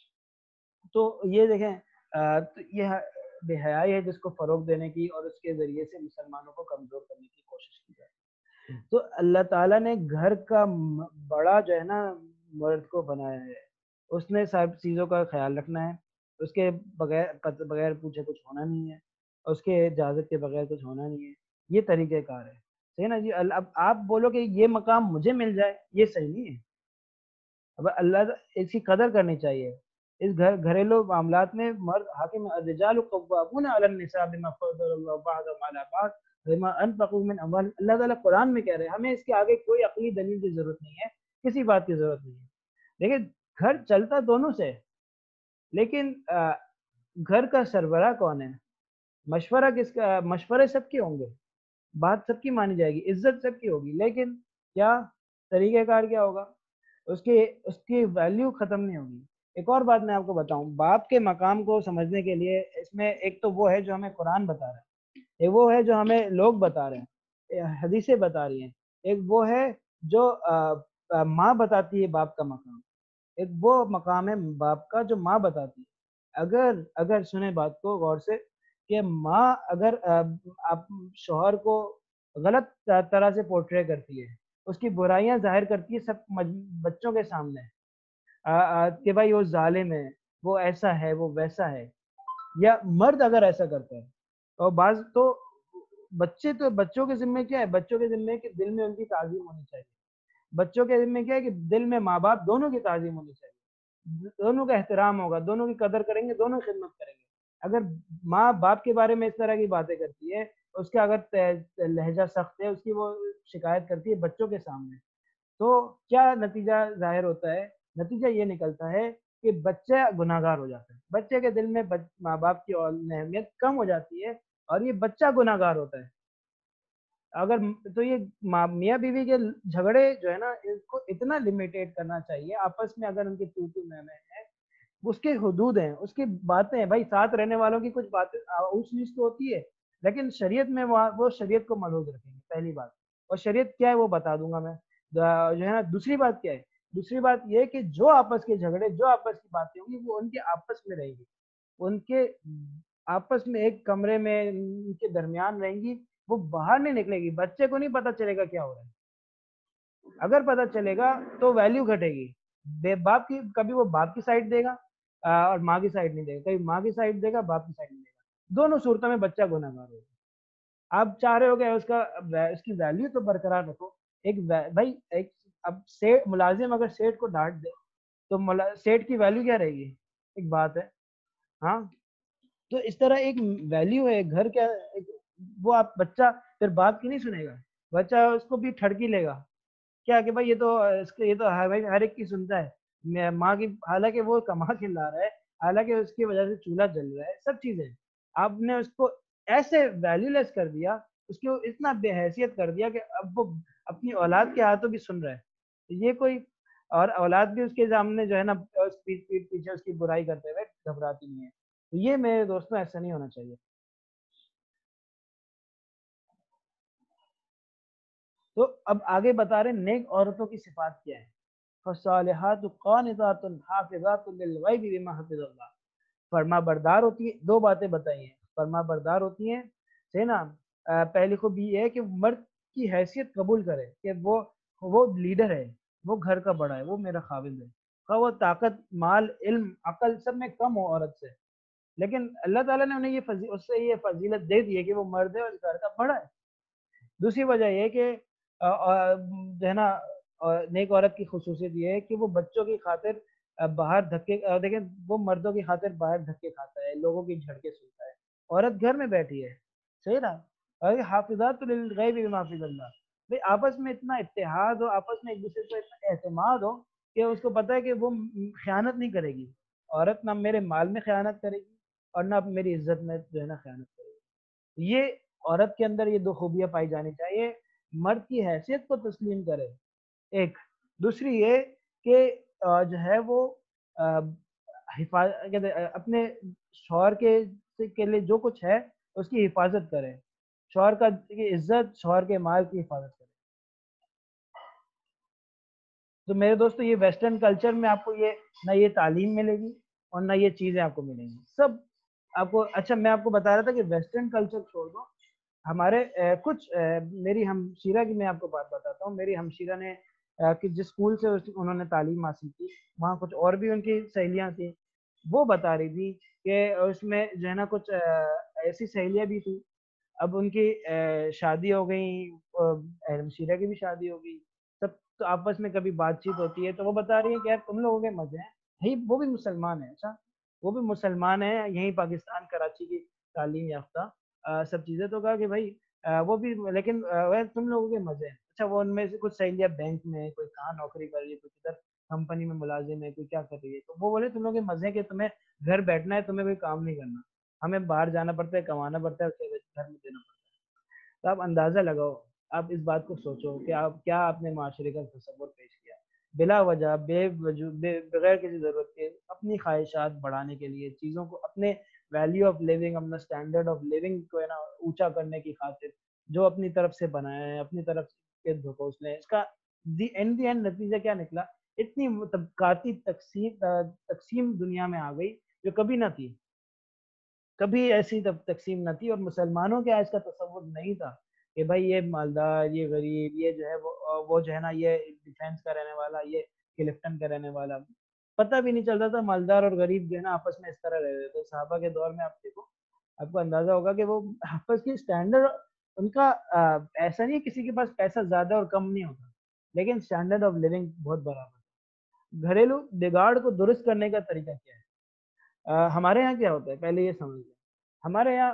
ہیں؟ تو یہ دیکھیں، یہ بے حیائی ہے جس کو فروغ دینے کی اور اس کے ذریعے سے مسلمانوں کو کمزور کرنے کی کوشش کی جائے۔ تو اللہ تعالیٰ نے گھر کا بڑا جو ہے نا مرد کو بنایا ہے، اس نے سب چیزوں کا خیال رکھنا ہے، اس کے بغیر بغیر پوچھے کچھ ہونا نہیں ہے، اس کے اجازت کے بغیر کچھ ہونا نہیں ہے، یہ طریقہ کار ہے، صحیح نا جی؟ اب آپ بولو کہ یہ مقام مجھے مل جائے، یہ صحیح نہیں ہے۔ اب اللہ اس کی قدر کرنی چاہیے۔ اس گھر گھریلو معاملات میں مرد حاکم، الرجال قوامون علی النساء بما فضل اللہ بعضهم علی بعض بما انفقوا من اموال۔ اللہ تعالیٰ قرآن میں کہہ رہے ہیں، ہمیں اس کے آگے کوئی عقلی دلیل کی ضرورت نہیں ہے، کسی بات کی ضرورت نہیں ہے۔ دیکھیں گھر چلتا دونوں سے، لیکن گھر کا سربراہ کون ہے؟ مشورہ کس کا؟ مشورے سب کے ہوں گے، بات سب کی مانی جائے گی، عزت سب کی ہوگی، لیکن کیا طریقہ کار کیا ہوگا؟ اس کی اس کی ویلیو ختم نہیں ہوگی۔ ایک اور بات میں آپ کو بتاؤں، باپ کے مقام کو سمجھنے کے لیے اس میں ایک تو وہ ہے جو ہمیں قرآن بتا رہا ہے، ایک وہ ہے جو ہمیں لوگ بتا رہے ہیں، حدیثیں بتا رہی ہیں، ایک وہ ہے جو ماں بتاتی ہے باپ کا مقام، ایک وہ مقام ہے باپ کا جو ماں بتاتی ہے۔ اگر اگر سنیں بات کو غور سے کہ ماں اگر آپ شوہر کو غلط طرح سے پورٹرے کرتی ہے، اس کی برائیاں ظاہر کرتی ہے سب بچوں کے سامنے کہ بھائی وہ ظالم ہے، وہ ایسا ہے، وہ ویسا ہے، یا مرد اگر ایسا کرتا ہے، اور بعض تو بچے تو بچوں کے ذمہ کیا ہے؟ بچوں کے ذمہ کہ دل میں ان کی تعظیم ہونی چاہیے، بچوں کے ذمہ کیا ہے کہ دل میں ماں باپ دونوں کی تعظیم ہونی چاہیے، دونوں کا احترام ہوگا، دونوں کی قدر کریں گے، دونوں خدمت کریں گے۔ اگر ماں باپ کے بارے میں اس طرح کی باتیں کرتی ہے، اس کا اگر لہجہ سخت ہے، اس کی وہ شکایت کرتی ہے بچوں کے سامنے، تو کیا نتیجہ ظاہر ہوتا ہے؟ نتیجہ یہ نکلتا ہے کہ بچہ گناہ گار ہو جاتا ہے، بچے کے دل میں ماں باپ کی اہمیت کم ہو جاتی ہے اور یہ بچہ گناہ گار ہوتا ہے۔ اگر تو یہ میاں بیوی کے جھگڑے جو ہے نا، اس کو اتنا لمیٹیڈ کرنا چاہیے آپس میں، اگر ان کی تو تو میں میں ہے، اس کے حدود ہیں، اس کی باتیں ہیں، بھائی ساتھ رہنے والوں کی کچھ باتیں اونچ نیچ تو ہوتی ہے، لیکن شریعت میں وہ شریعت کو ملحوظ رکھیں گے، پہلی بات۔ اور شریعت کیا ہے وہ بتا دوں گا میں جو ہے نا۔ دوسری بات کیا ہے؟ دوسری بات یہ کہ جو آپس کے جھگڑے، جو آپس کی باتیں ہوں گی، وہ ان کے آپس میں رہیں گی، ان کے آپس میں ایک کمرے میں ان کے درمیان رہیں گی، وہ باہر نہیں نکلے گی، بچے کو نہیں پتا چلے گا کیا ہو رہا ہے۔ اگر پتا چلے گا تو ویلیو گھٹے گی، بے باپ کی کبھی وہ باپ کی سائڈ دے گا اور ماں کی سائڈ نہیں دے گا، کبھی ماں کی سائڈ دے گا، باپ کی سائڈ نہیں دے گا، دونوں صورتوں میں بچہ گناہ گار ہوگا۔ آپ چاہ رہے ہو کہ اس کا اس کی ویلیو تو برقرار رکھو، ایک بھائی ایک اب سیٹ ملازم اگر سیٹ کو ڈانٹ دے تو سیٹ کی ویلیو کیا رہے گی؟ ایک بات ہے، ہاں۔ تو اس طرح ایک ویلیو ہے گھر کا، وہ آپ بچہ پھر باپ کی نہیں سنے گا، بچہ اس کو بھی ٹھڑکی لے گا، کیا کہ بھائی یہ تو اس کے یہ تو ہر ایک کی سنتا ہے ماں کی، حالانکہ وہ کما کے لا رہا ہے، حالانکہ اس کی وجہ سے چولہا جل رہا ہے، سب چیزیں آپ نے اس کو ایسے ویلیو لیس کر دیا، اس کو اتنا بے حیثیت کر دیا کہ اب وہ اپنی اولاد کے ہاتھوں بھی سن رہا ہے، یہ کوئی، اور اولاد بھی اس کے سامنے جو ہے نا پیٹ پیٹ پیچھے اس کی برائی کرتے ہوئے گھبراتی نہیں ہے۔ تو یہ میرے دوستوں ایسا نہیں ہونا چاہیے۔ تو اب آگے بتا رہے نیک عورتوں کی صفات کیا ہے۔ فالصالحات قانتات حافظات للغیب بما حفظ اللہ، فرما بردار ہوتی ہیں، دو باتیں بتائی ہیں، فرما بردار ہوتی ہیں صحیح نا. پہلی خوبی یہ ہے کہ مرد کی حیثیت قبول کرے کہ وہ وہ لیڈر ہے, وہ گھر کا بڑا ہے, وہ میرا خاوند ہے, خواہ وہ طاقت, مال, علم, عقل سب میں کم ہو عورت سے, لیکن اللہ تعالیٰ نے انہیں یہ فضیلت, اس سے یہ فضیلت دے دی ہے کہ وہ مرد ہے اور گھر کا بڑا ہے. دوسری وجہ یہ کہ جو ہے نا نیک عورت کی خصوصیت یہ ہے کہ وہ بچوں کی خاطر باہر دھکے, دیکھیں وہ مردوں کی خاطر باہر دھکے کھاتا ہے, لوگوں کی جھڑکے سنتا ہے, عورت گھر میں بیٹھی ہے. صحیح نا. حافظات للغیب بما حفظ اللہ, بھائی آپس میں اتنا اتحاد ہو, آپس میں ایک دوسرے کو اتنا اعتماد ہو کہ اس کو پتہ ہے کہ وہ خیانت نہیں کرے گی. عورت نہ میرے مال میں خیانت کرے گی اور نہ میری عزت میں جو ہے نا خیانت کرے گی. یہ عورت کے اندر یہ دو خوبیاں پائی جانی چاہیے, مرد کی حیثیت کو تسلیم کرے ایک, دوسری یہ کہ جو ہے وہ حفاظت اپنے شوہر کے کے لیے جو کچھ ہے اس کی حفاظت کرے, شوہر کا عزت, شوہر کے مال کی حفاظت کرے. تو میرے دوستو یہ ویسٹرن کلچر میں آپ کو یہ نہ یہ تعلیم ملے گی اور نہ یہ چیزیں آپ کو ملیں گی سب آپ کو. اچھا میں آپ کو بتا رہا تھا کہ ویسٹرن کلچر چھوڑ دو, ہمارے کچھ میری ہمشیرہ کی میں آپ کو بات بتاتا ہوں. میری ہمشیرہ نے کہ جس اسکول سے انہوں نے تعلیم حاصل کی وہاں کچھ اور بھی ان کی سہیلیاں تھیں, وہ بتا رہی تھی کہ اس میں جو ہے نا کچھ ایسی سہیلیاں بھی تھیں, اب ان کی شادی ہو گئی, ہمشیرہ کی بھی شادی ہو گئی, سب تو آپس میں کبھی بات چیت ہوتی ہے تو وہ بتا رہی ہے کہ یار تم لوگوں کے مزے ہیں, بھائی وہ بھی مسلمان ہیں, اچھا وہ بھی مسلمان ہیں, یہیں پاکستان کراچی کی تعلیم یافتہ سب چیزیں, تو کہا کہ بھائی وہ بھی, لیکن تم لوگوں کے مزے ہیں. اچھا وہ ان میں سے کچھ سہیلیاں بینک میں, کوئی کہاں نوکری کر رہی ہے, کوئی ادھر کمپنی میں ملازم ہے, کوئی کیا کر رہی ہے, تو وہ بولے تم لوگ کے مزے کہ تمہیں گھر بیٹھنا ہے, تمہیں کوئی کام نہیں کرنا, ہمیں باہر جانا پڑتا ہے, کمانا پڑتا ہے, گھر میں دینا پڑتا ہے. تو آپ اندازہ لگاؤ, آپ اس بات کو سوچو کہ آپ کیا اپنے معاشرے کا تصور پیش کیا, بلا وجہ بے بغیر کسی ضرورت کے اپنی خواہشات بڑھانے کے لیے, چیزوں کو اپنے ویلیو آف لیونگ, اپنا اسٹینڈرڈ آف لیونگ کو ہے نا اونچا کرنے کی خاطر جو اپنی طرف سے بنایا ہے, اپنی طرف کے دھکوسلے ہیں. اس کا دی اینڈ دی اینڈ نتیجہ کیا نکلا, اتنی طبقاتی تقسیم تقسیم دنیا میں آ گئی جو کبھی نہ تھی, کبھی ایسی تقسیم نہ تھی. اور مسلمانوں کے آج کا تصور نہیں تھا کہ بھائی یہ مالدار, یہ غریب, یہ جو ہے وہ وہ جو ہے نا یہ ڈیفینس کا رہنے والا, یہ کلفٹن کا رہنے والا, پتہ بھی نہیں چلتا تھا. مالدار اور غریب جو ہے نا آپس میں اس طرح رہ رہے تھے. صحابہ کے دور میں آپ دیکھو, آپ کو اندازہ ہوگا کہ وہ آپس کی اسٹینڈرڈ ان کا ایسا نہیں, کسی کے پاس پیسہ زیادہ اور کم نہیں ہوتا, لیکن اسٹینڈرڈ آف لیونگ بہت برابر. گھریلو بگاڑ کو درست کرنے کا طریقہ کیا ہے, آ, ہمارے یہاں کیا ہوتا ہے پہلے یہ سمجھ لیں. ہمارے یہاں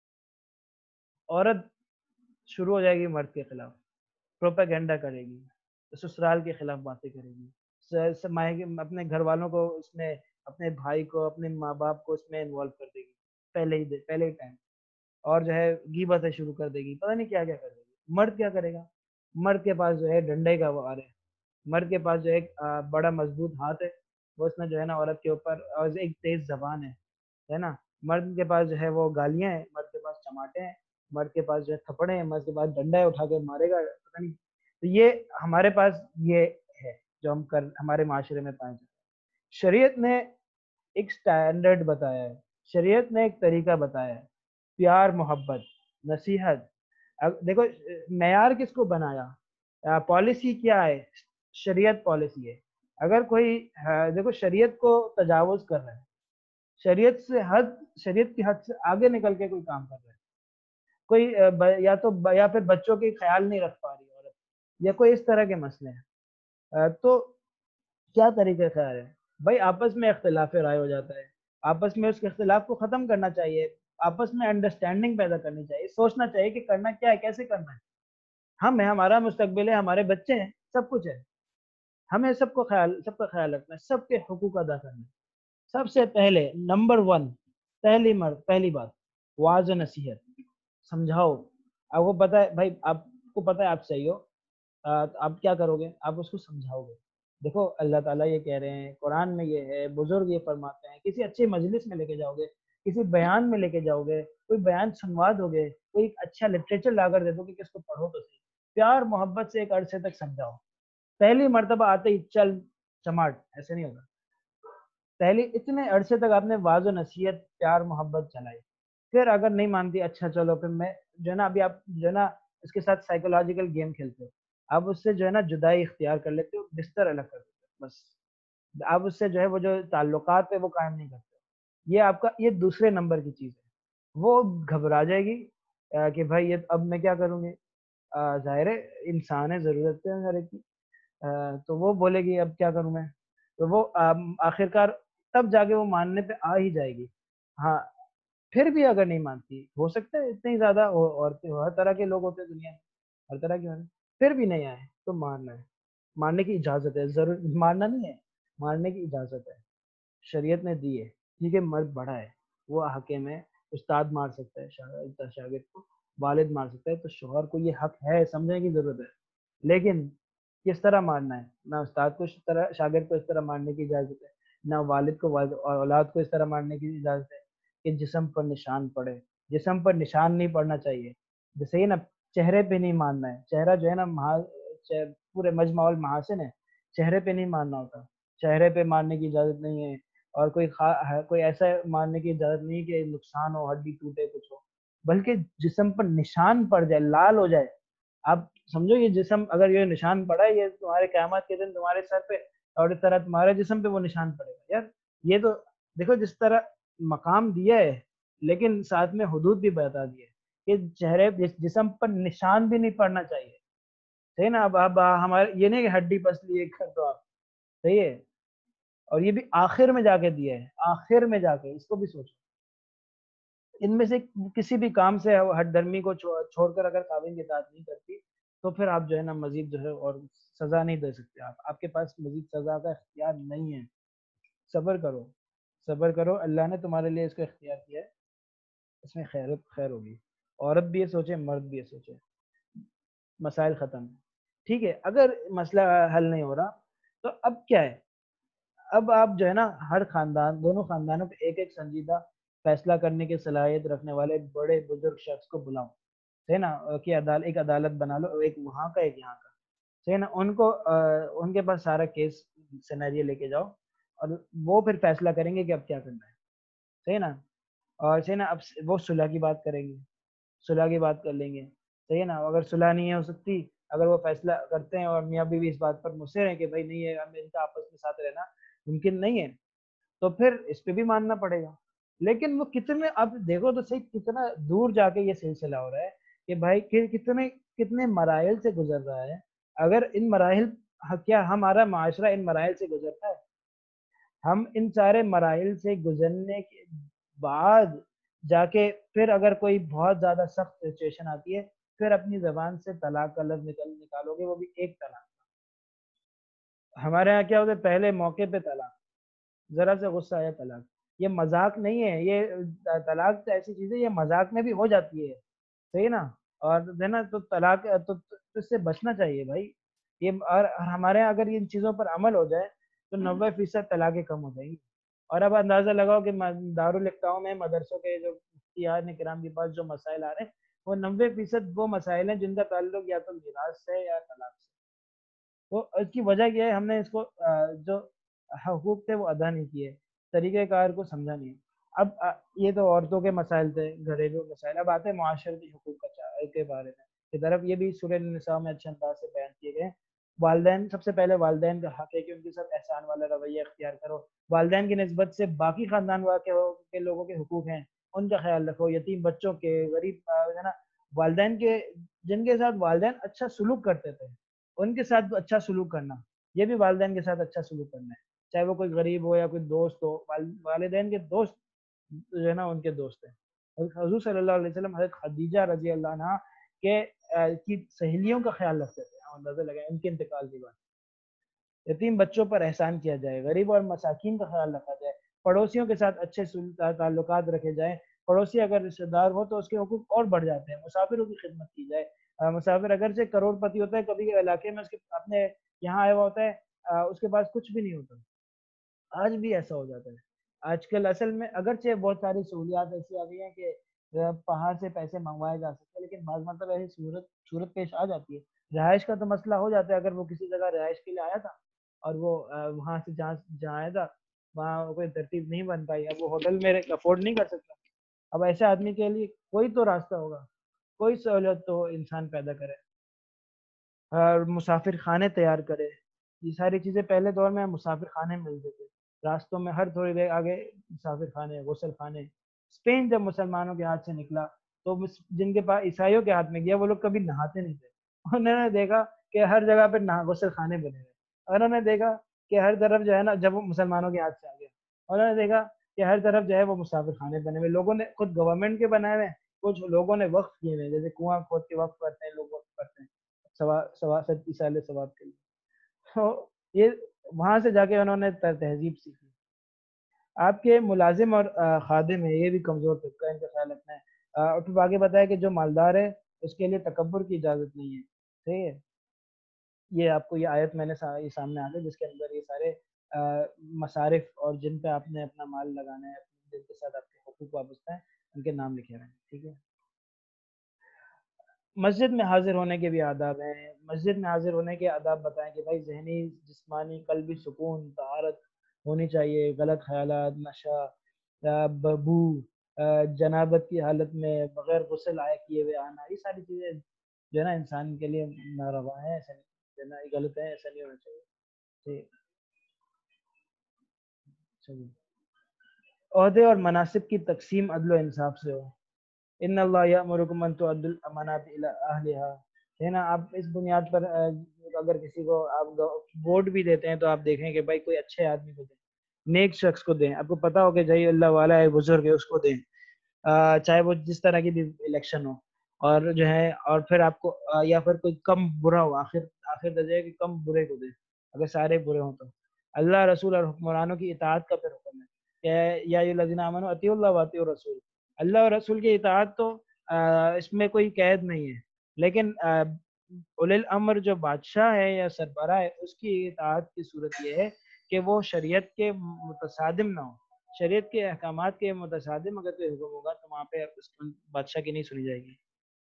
عورت شروع ہو جائے گی مرد کے خلاف, پروپیگنڈا کرے گی, سسرال کے خلاف باتیں کرے گی, اپنے گھر والوں کو اس میں, اپنے بھائی کو, اپنے ماں باپ کو اس میں انوالو کر دے گی پہلے ہی پہلے ہی ٹائم, اور جو ہے غیبتیں شروع کر دے گی, پتہ نہیں کیا کیا کر دے گی. مرد کیا کرے گا, مرد کے پاس جو ہے ڈنڈے کا وار ہے, مرد کے پاس جو ہے ایک بڑا مضبوط ہاتھ ہے, وہ اس میں جو ہے نا عورت کے اوپر, اور ایک تیز زبان ہے ہے نا. مرد کے پاس جو ہے وہ گالیاں ہیں, مرد کے پاس چماٹے ہیں, مرد کے پاس جو ہے تھپڑے ہیں, مرد کے پاس ڈنڈا ہے اٹھا کے مارے گا, پتہ نہیں. تو یہ ہمارے پاس یہ ہے جو ہم کر ہمارے معاشرے میں پائے جاتے ہیں. شریعت نے ایک سٹینڈرڈ بتایا ہے, شریعت نے ایک طریقہ بتایا ہے, پیار, محبت, نصیحت. دیکھو معیار کس کو بنایا, پالیسی کیا ہے, شریعت پالیسی ہے. اگر کوئی دیکھو شریعت کو تجاوز کر رہا ہے, شریعت سے حد, شریعت کی حد سے آگے نکل کے کوئی کام کر رہا ہے, کوئی یا تو یا پھر بچوں کے خیال نہیں رکھ پا رہی عورت, یا کوئی اس طرح کے مسئلے ہیں, تو کیا طریقہ خیال ہے بھائی, آپس میں اختلاف رائے ہو جاتا ہے, آپس میں اس کے اختلاف کو ختم کرنا چاہیے, آپس میں انڈرسٹینڈنگ پیدا کرنی چاہیے, سوچنا چاہیے کہ کرنا کیا ہے, کیسے کرنا ہے. ہم ہے, ہمارا مستقبل ہے, ہمارے بچے ہیں, سب کچھ ہے, ہمیں سب کو خیال سب کا خیال رکھنا ہے, سب کے حقوق ادا کرنا ہے. سب سے پہلے نمبر ون, پہلی مرد پہلی بات واضح نصیحت, سمجھاؤ. آپ کو پتہ ہے بھائی, آپ کو پتہ ہے آپ صحیح ہو, آپ کیا کرو گے, آپ اس کو سمجھاؤ گے. دیکھو اللہ تعالیٰ یہ کہہ رہے ہیں, قرآن میں یہ ہے, بزرگ یہ فرماتے ہیں, کسی اچھی مجلس میں لے کے جاؤ گے, کسی بیان میں لے کے جاؤ گے, کوئی بیان سنوا دو گے, کوئی اچھا لٹریچر لا کر دے دو کہ کس کو پڑھو تو صحیح, پیار محبت سے ایک عرصے تک سمجھاؤ. پہلی مرتبہ آتے ہی چل چماٹ, ایسے نہیں ہوگا. پہلی اتنے عرصے تک آپ نے واضح نصیحت, پیار محبت چلائی, پھر اگر نہیں مانتی اچھا چلو پھر میں جو ہے نا ابھی آپ جو ہے نا اس کے ساتھ سائیکولوجیکل گیم کھیلتے ہو، آپ اس سے جو ہے نا جدائی اختیار کر لیتے ہو، بستر الگ کر دیتے ہو بس، آپ اس سے جو ہے وہ جو تعلقات ہے وہ قائم نہیں کرتے، یہ آپ کا یہ دوسرے نمبر کی چیز ہے۔ وہ گھبرا جائے گی کہ بھائی یہ اب میں کیا کروں گی، ظاہر ہے انسان ہے، ضرورت ہے ہر ایک کی، تو وہ بولے گی اب کیا کروں میں، تو وہ آخرکار تب جا کے وہ ماننے پہ آ ہی جائے گی۔ ہاں پھر بھی اگر نہیں مانتی، ہو سکتا ہے اتنی زیادہ عورتیں ہر طرح کے لوگ ہوتے ہیں دنیا میں، ہر طرح کے ہوتے، پھر بھی نہیں آئے تو ماننا ہے، ماننے کی اجازت ہے، ضرور ماننا نہیں ہے، ماننے کی اجازت ہے، شریعت نے دی ہے، کیونکہ مرد بڑا ہے، وہ حاکم ہے، استاد مار سکتا ہے شاگرد شاگرد کو، والد مار سکتا ہے، تو شوہر کو یہ حق ہے، سمجھنے کی ضرورت ہے، لیکن کس طرح مارنا ہے، نہ استاد کو اس طرح شاگرد کو اس طرح مارنے کی اجازت ہے، نہ والد کو والد اور اولاد کو اس طرح مارنے کی اجازت ہے کہ جسم پر نشان پڑے، جسم پر نشان نہیں پڑنا چاہیے، جیسے ہی نا چہرے پہ نہیں مارنا ہے، چہرہ جو ہے نا پورے مجمع المحاسن ہے، چہرے پہ نہیں مارنا ہوتا، چہرے پہ مارنے کی اجازت نہیں ہے، اور کوئی کوئی ایسا مارنے کی اجازت نہیں کہ نقصان ہو، ہڈی ٹوٹے، کچھ ہو، بلکہ جسم پر نشان پڑ جائے، لال ہو جائے، آپ سمجھو یہ جسم اگر یہ نشان پڑا ہے، یہ تمہارے قیامت کے دن تمہارے سر پہ اور اس طرح تمہارے جسم پہ وہ نشان پڑے گا، یار یہ تو دیکھو جس طرح مقام دیا ہے، لیکن ساتھ میں حدود بھی بتا دی ہے کہ چہرے جسم پر نشان بھی نہیں پڑنا چاہیے، صحیح نا، اب اب ہمارے یہ نہیں کہ ہڈی پسلی ایک کر دو آپ، صحیح ہے، اور یہ بھی آخر میں جا کے دیا ہے، آخر میں جا کے، اس کو بھی سوچو، ان میں سے کسی بھی کام سے ہٹ درمی کو چھوڑ کر اگر قابل کی اطاعت نہیں کرتی تو پھر آپ جو ہے نا مزید جو ہے اور سزا نہیں دے سکتے، آپ آپ کے پاس مزید سزا کا اختیار نہیں ہے، صبر کرو، صبر کرو، اللہ نے تمہارے لیے اس کا اختیار کیا ہے، اس میں خیر خیر ہوگی، عورت بھی یہ سوچے، مرد بھی یہ سوچے، مسائل ختم، ٹھیک ہے۔ اگر مسئلہ حل نہیں ہو رہا تو اب کیا ہے، اب آپ جو ہے نا ہر خاندان، دونوں خاندانوں پہ ایک ایک سنجیدہ فیصلہ کرنے کی صلاحیت رکھنے والے بڑے بزرگ شخص کو بلاؤ، صحیح نا، کہ عدالت ایک عدالت بنا لو، ایک وہاں کا ایک یہاں کا، صحیح نا، ان کو ان کے پاس سارا کیس سینیریو لے کے جاؤ اور وہ پھر فیصلہ کریں گے کہ اب کیا کرنا ہے، صحیح نا، اور صحیح نا، اب وہ صلح کی بات کریں گے، صلح کی بات کر لیں گے، صحیح نا، اگر صلح نہیں ہو سکتی، اگر وہ فیصلہ کرتے ہیں اور میاں بیوی اس بات پر مصر ہیں کہ بھائی نہیں ہے، ہمیں ان کا آپس میں ساتھ رہنا ممکن نہیں ہے، تو پھر اس پہ بھی ماننا پڑے گا، لیکن وہ کتنے، اب دیکھو تو صحیح کتنا دور جا کے یہ سلسلہ ہو رہا ہے کہ بھائی کتنے کتنے مراحل سے گزر رہا ہے، اگر ان مراحل، کیا ہمارا معاشرہ ان مراحل سے گزرتا ہے، ہم ان سارے مراحل سے گزرنے کے بعد جا کے پھر اگر کوئی بہت زیادہ سخت سچویشن آتی ہے پھر اپنی زبان سے طلاق کا لفظ نکل نکالو گے، وہ بھی ایک طلاق، ہمارے ہاں کیا ہوتا ہے پہلے موقع پہ طلاق، ذرا سے غصہ آیا طلاق، یہ مذاق نہیں ہے، یہ طلاق تو ایسی چیز ہے یہ مذاق میں بھی ہو جاتی ہے، صحیح نا، اور ہے نا، تو طلاق تو اس سے بچنا چاہیے بھائی، یہ اور ہمارے یہاں اگر ان چیزوں پر عمل ہو جائے تو نوے فیصد طلاقیں کم ہو جائیں گی، اور اب اندازہ لگاؤ کہ دارالفتاؤں میں مدرسوں کے جو مفتیان کرام کے پاس جو مسائل آ رہے ہیں وہ نوے فیصد وہ مسائل ہیں جن کا تعلق یا تو میراث سے یا طلاق سے، تو اس کی وجہ کیا ہے، ہم نے اس کو جو حقوق تھے وہ ادا نہیں کیے، طریقہ کار کو سمجھا نہیں، اب یہ تو عورتوں کے مسائل تھے، گھریلو مسائل، اب آتے ہیں معاشرتی حقوق کے بارے میں کی طرف، یہ بھی سورہ النساء میں اچھے انداز سے بیان کیے گئے، والدین، سب سے پہلے والدین کا حق ہے کہ ان کے ساتھ احسان والا رویہ اختیار کرو، والدین کی نسبت سے باقی خاندان کے لوگوں کے حقوق ہیں ان کا خیال رکھو، یتیم بچوں کے، غریب ہے نا، والدین کے جن کے ساتھ والدین اچھا سلوک کرتے تھے ان کے ساتھ اچھا سلوک کرنا، یہ بھی والدین کے ساتھ اچھا سلوک کرنا ہے، چاہے وہ کوئی غریب ہو یا کوئی دوست ہو، والدین کے دوست جو ہے نا ان کے دوست ہیں، حضور صلی اللہ علیہ وسلم حضرت خدیجہ رضی اللہ عنہ کے کی سہیلیوں کا خیال رکھتے تھے، اندازہ لگائیں ان کے انتقال کے بعد، یتیم بچوں پر احسان کیا جائے، غریب اور مساکین کا خیال رکھا جائے، پڑوسیوں کے ساتھ اچھے تعلقات رکھے جائیں، پڑوسی اگر رشتہ دار ہو تو اس کے حقوق اور بڑھ جاتے ہیں، مسافروں کی خدمت کی جائے، مسافر اگرچہ کروڑ پتی ہوتا ہے کبھی علاقے میں اس کے اپنے یہاں آیا ہوا ہوتا ہے اس کے پاس کچھ بھی نہیں ہوتا، آج بھی ایسا ہو جاتا ہے، آج کل اصل میں اگرچہ بہت ساری سہولیات ایسی آ گئی ہیں کہ پہاڑ سے پیسے منگوائے جا سکتے ہیں، لیکن بعض مرتبہ ایسی صورت صورت پیش آ جاتی ہے، رہائش کا تو مسئلہ ہو جاتا ہے، اگر وہ کسی جگہ رہائش کے لیے آیا تھا اور وہ وہاں سے جہاں جہاں آیا تھا وہاں کوئی ترتیب نہیں بن پائی، اب وہ ہوٹل میں افورڈ نہیں کر سکتا، اب ایسے آدمی کے لیے کوئی تو راستہ ہوگا، کوئی سہولت تو انسان پیدا کرے اور مسافر خانے تیار کرے. یہ ساری چیزیں پہلے دور میں مسافر خانے ملتے تھے، راستوں میں ہر تھوڑی دیر آگے مسافر خانے، غسل خانے. اسپین جب مسلمانوں کے ہاتھ سے نکلا تو جن کے پاس عیسائیوں کے ہاتھ میں گیا وہ لوگ کبھی نہاتے نہیں تھے. انہوں نے دیکھا کہ ہر جگہ پہ نہا غسل خانے بنے ہوئے، اور انہوں نے دیکھا کہ ہر طرف جو ہے نا، جب وہ مسلمانوں کے ہاتھ سے آ گیا انہوں نے دیکھا کہ ہر طرف جو ہے وہ مسافر خانے بنے ہوئے. لوگوں نے خود گورنمنٹ کے بنائے ہوئے، کچھ لوگوں نے وقف کیے ہوئے، جیسے کنواں کھود کے وقف کرتے ہیں لوگ، وقف کرتے ہیں سوا سوا ست سال ثواب کے لیے. تو یہ وہاں سے جا کے انہوں نے تہذیب سیکھی. آپ کے ملازم اور خادم ہے، یہ بھی کمزور طبقہ، ان کا خیال رکھنا ہے. اور پھر آگے بتایا کہ جو مالدار ہے اس کے لیے تکبر کی اجازت نہیں ہے. صحیح ہے. یہ آپ کو یہ آیت میں نے یہ سامنے آ گئی جس کے اندر یہ سارے مصارف اور جن پہ آپ نے اپنا مال لگانا ہے، جن کے ساتھ آپ کے حقوق وابستہ ہیں، ان کے نام لکھے ہوئے ہیں. ٹھیک ہے. مسجد میں حاضر ہونے کے بھی آداب ہیں. مسجد میں حاضر ہونے کے آداب بتائیں کہ بھائی ذہنی، جسمانی، قلبی سکون، طہارت ہونی چاہیے. غلط خیالات، نشہ، بدبو، جنابت کی حالت میں بغیر غسل آئے کیے ہوئے آنا، یہ ساری چیزیں جو ہے نا انسان کے لیے ناروا ہے، ایسا نہیں، غلط ہے، ایسا نہیں ہونا چاہیے. ٹھیک. چلیے. عہدے اور مناصب کی تقسیم عدل و انصاف سے ہو. ان اللہ یامرکم ان تؤدوا الامانات الی اہلھا. ہے نا. آپ اس بنیاد پر اگر کسی کو آپ ووٹ بھی دیتے ہیں تو آپ دیکھیں کہ بھائی کوئی اچھے آدمی کو دیں، نیک شخص کو دیں. آپ کو پتا ہو کہ جی اللہ والا ہے، بزرگ ہے، اس کو دیں، چاہے وہ جس طرح کی بھی الیکشن ہو. اور جو ہے اور پھر آپ کو یا پھر کوئی کم برا ہو، آخر آخر درجے کہ کم برے کو دیں. اگر سارے برے ہوں تو اللہ، رسول اور حکمرانوں کی اطاعت کا پھر حکم ہے کہ یا ایھا الذین آمنوا اطیعوا اللہ واطیعوا الرسول. اللہ اور رسول کی اطاعت تو اس میں کوئی قید نہیں ہے، لیکن اولی الامر جو بادشاہ ہے یا سربراہ ہے اس کی اطاعت کی صورت یہ ہے کہ وہ شریعت کے متصادم نہ ہو. شریعت کے احکامات کے متصادم اگر کوئی حکم ہوگا تو وہاں پہ اس بادشاہ کی نہیں سنی جائے گی.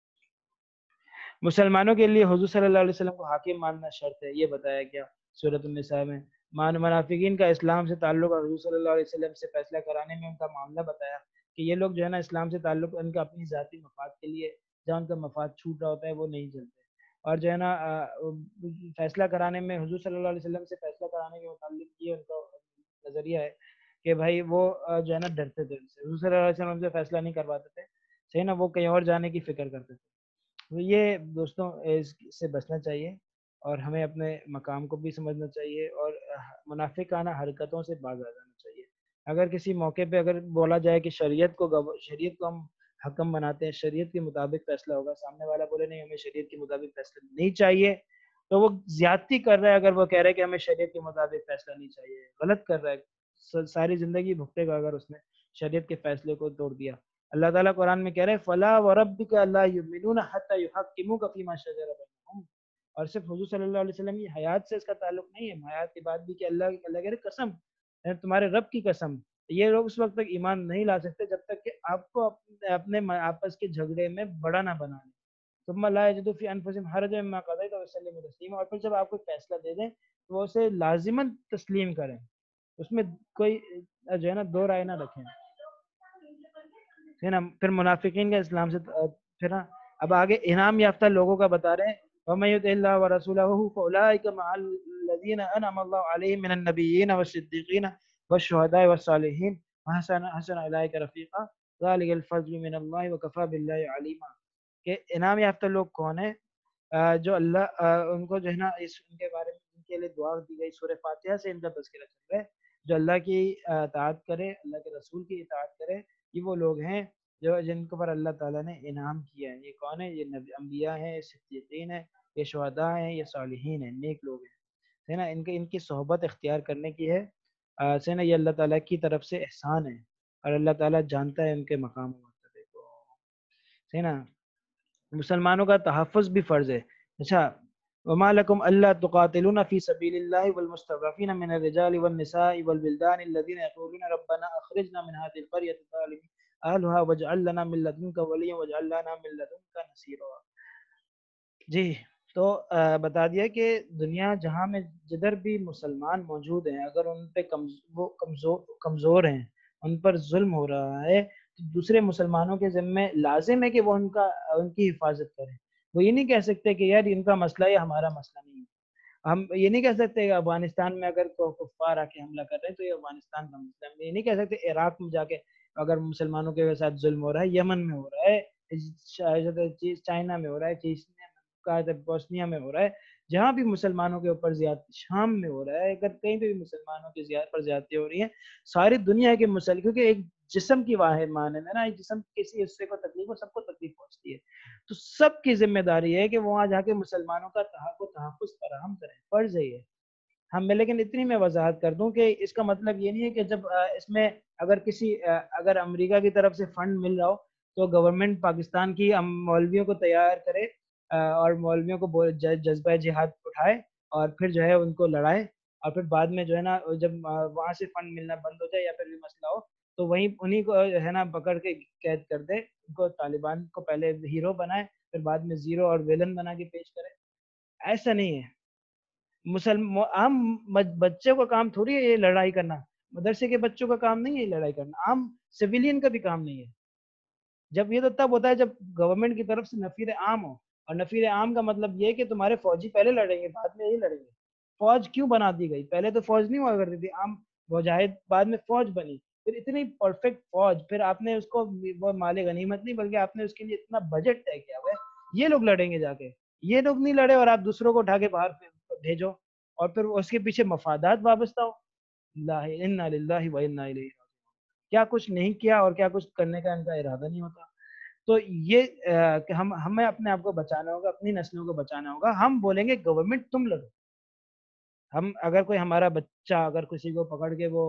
مسلمانوں کے لیے حضور صلی اللہ علیہ وسلم کو حاکم ماننا شرط ہے. یہ بتایا گیا سورۃ النساء میں. منافقین کا اسلام سے تعلق اور حضور صلی اللہ علیہ وسلم سے فیصلہ کرانے میں ان کا معاملہ بتایا کہ یہ لوگ جو ہے نا اسلام سے تعلق ان کا اپنی ذاتی مفاد کے لیے جہاں ان کا مفاد چھوٹ رہا ہوتا ہے وہ نہیں چلتے، اور جو ہے نا فیصلہ کرانے میں حضور صلی اللہ علیہ وسلم سے فیصلہ کرانے کے متعلق یہ ان کا نظریہ ہے کہ بھائی وہ جو ہے نا ڈرتے تھے ان سے، حضور صلی اللہ علیہ وسلم سے فیصلہ نہیں کرواتے تھے. صحیح نا. وہ کہیں اور جانے کی فکر کرتے تھے. تو یہ دوستوں اس سے بچنا چاہیے اور ہمیں اپنے مقام کو بھی سمجھنا چاہیے اور منافقانہ حرکتوں سے باز آ جانا چاہیے. اگر کسی موقع پہ اگر بولا جائے کہ شریعت کو شریعت کو ہم حکم بناتے ہیں، شریعت کے مطابق فیصلہ ہوگا، سامنے والا بولے نہیں ہمیں شریعت کے مطابق فیصلہ نہیں چاہیے، تو وہ زیادتی کر رہا ہے. اگر وہ کہہ رہے کہ ہمیں شریعت کے مطابق فیصلہ نہیں چاہیے، غلط کر رہا ہے. ساری زندگی بھگتے گا اگر اس نے شریعت کے فیصلے کو توڑ دیا. اللہ تعالیٰ قرآن میں کہہ رہے ہیں فَلَا وَرَبِّكَ أَلَّا يُؤْمِنُونَ حَتَّى يُحَكِّمُوكَ فِي مَا شَجَرَ بَيْنَهُمْ. اور صرف حضور صلی اللہ علیہ وسلم کی حیات سے اس کا تعلق نہیں ہے، حیات کے بعد بھی کہ اللہ اللہ کہہ رہے قسم، تمہارے رب کی قسم. یہ لوگ اس وقت تک ایمان نہیں لا سکتے جب تک کہ آپ کو اپنے آپس کے جھگڑے میں بڑا نہ بنا لیں. ثم لا يجدوا في انفسهم حرجا مما قضيت ويسلموا تسليما. اور پھر جب آپ کو فیصلہ دے دیں تو وہ اسے لازماً تسلیم کریں، اس میں کوئی جو ہے نا دو رائے نہ رکھیں. ہے نا. پھر منافقین کا اسلام سے پھر اب آگے انعام یافتہ لوگوں کا بتا رہے ہیں وَمَن يُطِعِ اللَّهَ وَرَسُولَهُ فَأُولَٰئِكَ مَعَ الَّذِينَ أَنْعَمَ اللَّهُ عَلَيْهِم مِّنَ النَّبِيِّينَ وَالصِّدِّيقِينَ وَالشُّهَدَاءِ وَالصَّالِحِينَ وَحَسُنَ أُولَٰئِكَ رَفِيقًا ذَلِكَ الْفَضْلُ مِنَ اللَّهِ وَكَفَىٰ بِاللَّهِ عَلِيمًا. کہ انعام یافتہ لوگ کون ہیں؟ جو اللہ ان کو جو ہے نا اس ان کے بارے میں ان کے لیے دعا دی گئی سورہ فاتحہ سے ان کا تذکرہ چل رہا ہے. جو اللہ کی اطاعت کرے، اللہ کے رسول کی اطاعت کرے، یہ وہ لوگ ہیں جو جن کے پر اللہ تعالیٰ نے انعام کیا ہے. یہ کون ہے؟ یہ نبی انبیاء ہیں، صدیقین ہیں، یہ شہداء ہیں، یہ صالحین ہیں، نیک لوگ ہیں. ہے نا. ان کے ان کی صحبت اختیار کرنے کی ہے سے نا، یہ اللہ تعالیٰ کی طرف سے احسان ہے اور اللہ تعالیٰ جانتا ہے ان کے مقام و مرتبے کو. ہے نا. مسلمانوں کا تحفظ بھی فرض ہے. اچھا. وما لكم الا تقاتلون في سبيل الله والمستضعفين من الرجال والنساء والولدان الذين يقولون ربنا اخرجنا من هذه القرية الظالم اهلها واجعل لنا من لدنك وليا واجعل لنا من لدنك نصيرا. جی تو بتا دیا کہ دنیا جہاں میں جدھر بھی مسلمان موجود ہیں، اگر ان پہ وہ کمزور کمزور ہیں، ان پر ظلم ہو رہا ہے، دوسرے مسلمانوں کے ذمے لازم ہے کہ وہ ان کا ان کی حفاظت کریں. وہ یہ نہیں کہہ سکتے کہ یار ان کا مسئلہ ہے ہمارا مسئلہ نہیں ہے. ہم یہ نہیں کہہ سکتے کہ افغانستان میں اگر کفار آ کے حملہ کر رہے ہیں تو یہ افغانستان کا مسئلہ ہے. ہم یہ نہیں کہہ سکتے عراق میں جا کے اگر مسلمانوں کے ساتھ ظلم ہو رہا ہے، یمن میں ہو رہا ہے، چائنا میں ہو رہا ہے، بوسنیا میں ہو رہا ہے، جہاں بھی مسلمانوں کے اوپر زیادتی، شام میں ہو رہا ہے، اگر کہیں پہ بھی مسلمانوں کے پر زیادتی ہو رہی ہے، ساری دنیا کے مسلمان، کیونکہ ایک جسم کی واحد مانند ہے نا، ایک جسم کسی حصے کو تکلیف ہو سب کو تکلیف پہنچتی ہے. تو سب کی ذمہ داری ہے کہ وہ وہاں جا کے مسلمانوں کا تحفظ تحفظ فراہم کریں. فرض ہے یہ ہم میں. لیکن اتنی میں وضاحت کر دوں کہ اس کا مطلب یہ نہیں ہے کہ جب اس میں اگر کسی اگر امریکہ کی طرف سے فنڈ مل رہا ہو تو گورنمنٹ پاکستان کی مولویوں کو تیار کرے اور مولویوں کو جذبہ جہاد اٹھائے اور پھر جو ہے ان کو لڑائے، اور پھر بعد میں جو ہے نا جب وہاں سے فنڈ ملنا بند ہو جائے یا پھر بھی مسئلہ ہو تو وہیں انہیں کو ہے نا پکڑ کے قید کر دے. ان کو طالبان کو پہلے ہیرو بنائے پھر بعد میں زیرو اور ویلن بنا کے پیش کرے. ایسا نہیں ہے. مسلم عام بچے کا کام تھوڑی ہے یہ لڑائی کرنا، مدرسے کے بچوں کا کام نہیں ہے یہ لڑائی کرنا، عام سویلین کا بھی کام نہیں ہے. جب یہ تو تب ہوتا ہے جب گورنمنٹ کی طرف سے نفیر عام ہو، اور نفیر عام کا مطلب یہ کہ تمہارے فوجی پہلے لڑیں گے بعد میں یہی لڑیں گے. فوج کیوں بنا دی گئی؟ پہلے تو فوج نہیں ہوا کرتی تھی، عام مجاہد بعد میں فوج بنی. پھر اتنی پرفیکٹ فوج، پھر آپ نے اس کو وہ مال غنیمت نہیں بلکہ آپ نے اس کے لیے اتنا بجٹ طے کیا ہوا ہے. یہ لوگ لڑیں گے جا کے، یہ لوگ نہیں لڑے اور آپ دوسروں کو اٹھا کے باہر بھیجو اور پھر اس کے پیچھے مفادات وابستہ ہو. انا للہ و انا الیہ راجعون. کیا کچھ نہیں کیا اور کیا کچھ کرنے کا ان کا ارادہ نہیں ہوتا. تو یہ کہ ہم ہمیں اپنے آپ کو بچانا ہوگا، اپنی نسلوں کو بچانا ہوگا. ہم بولیں گے گورنمنٹ تم لڑو. ہم اگر کوئی ہمارا بچہ اگر کسی کو پکڑ کے وہ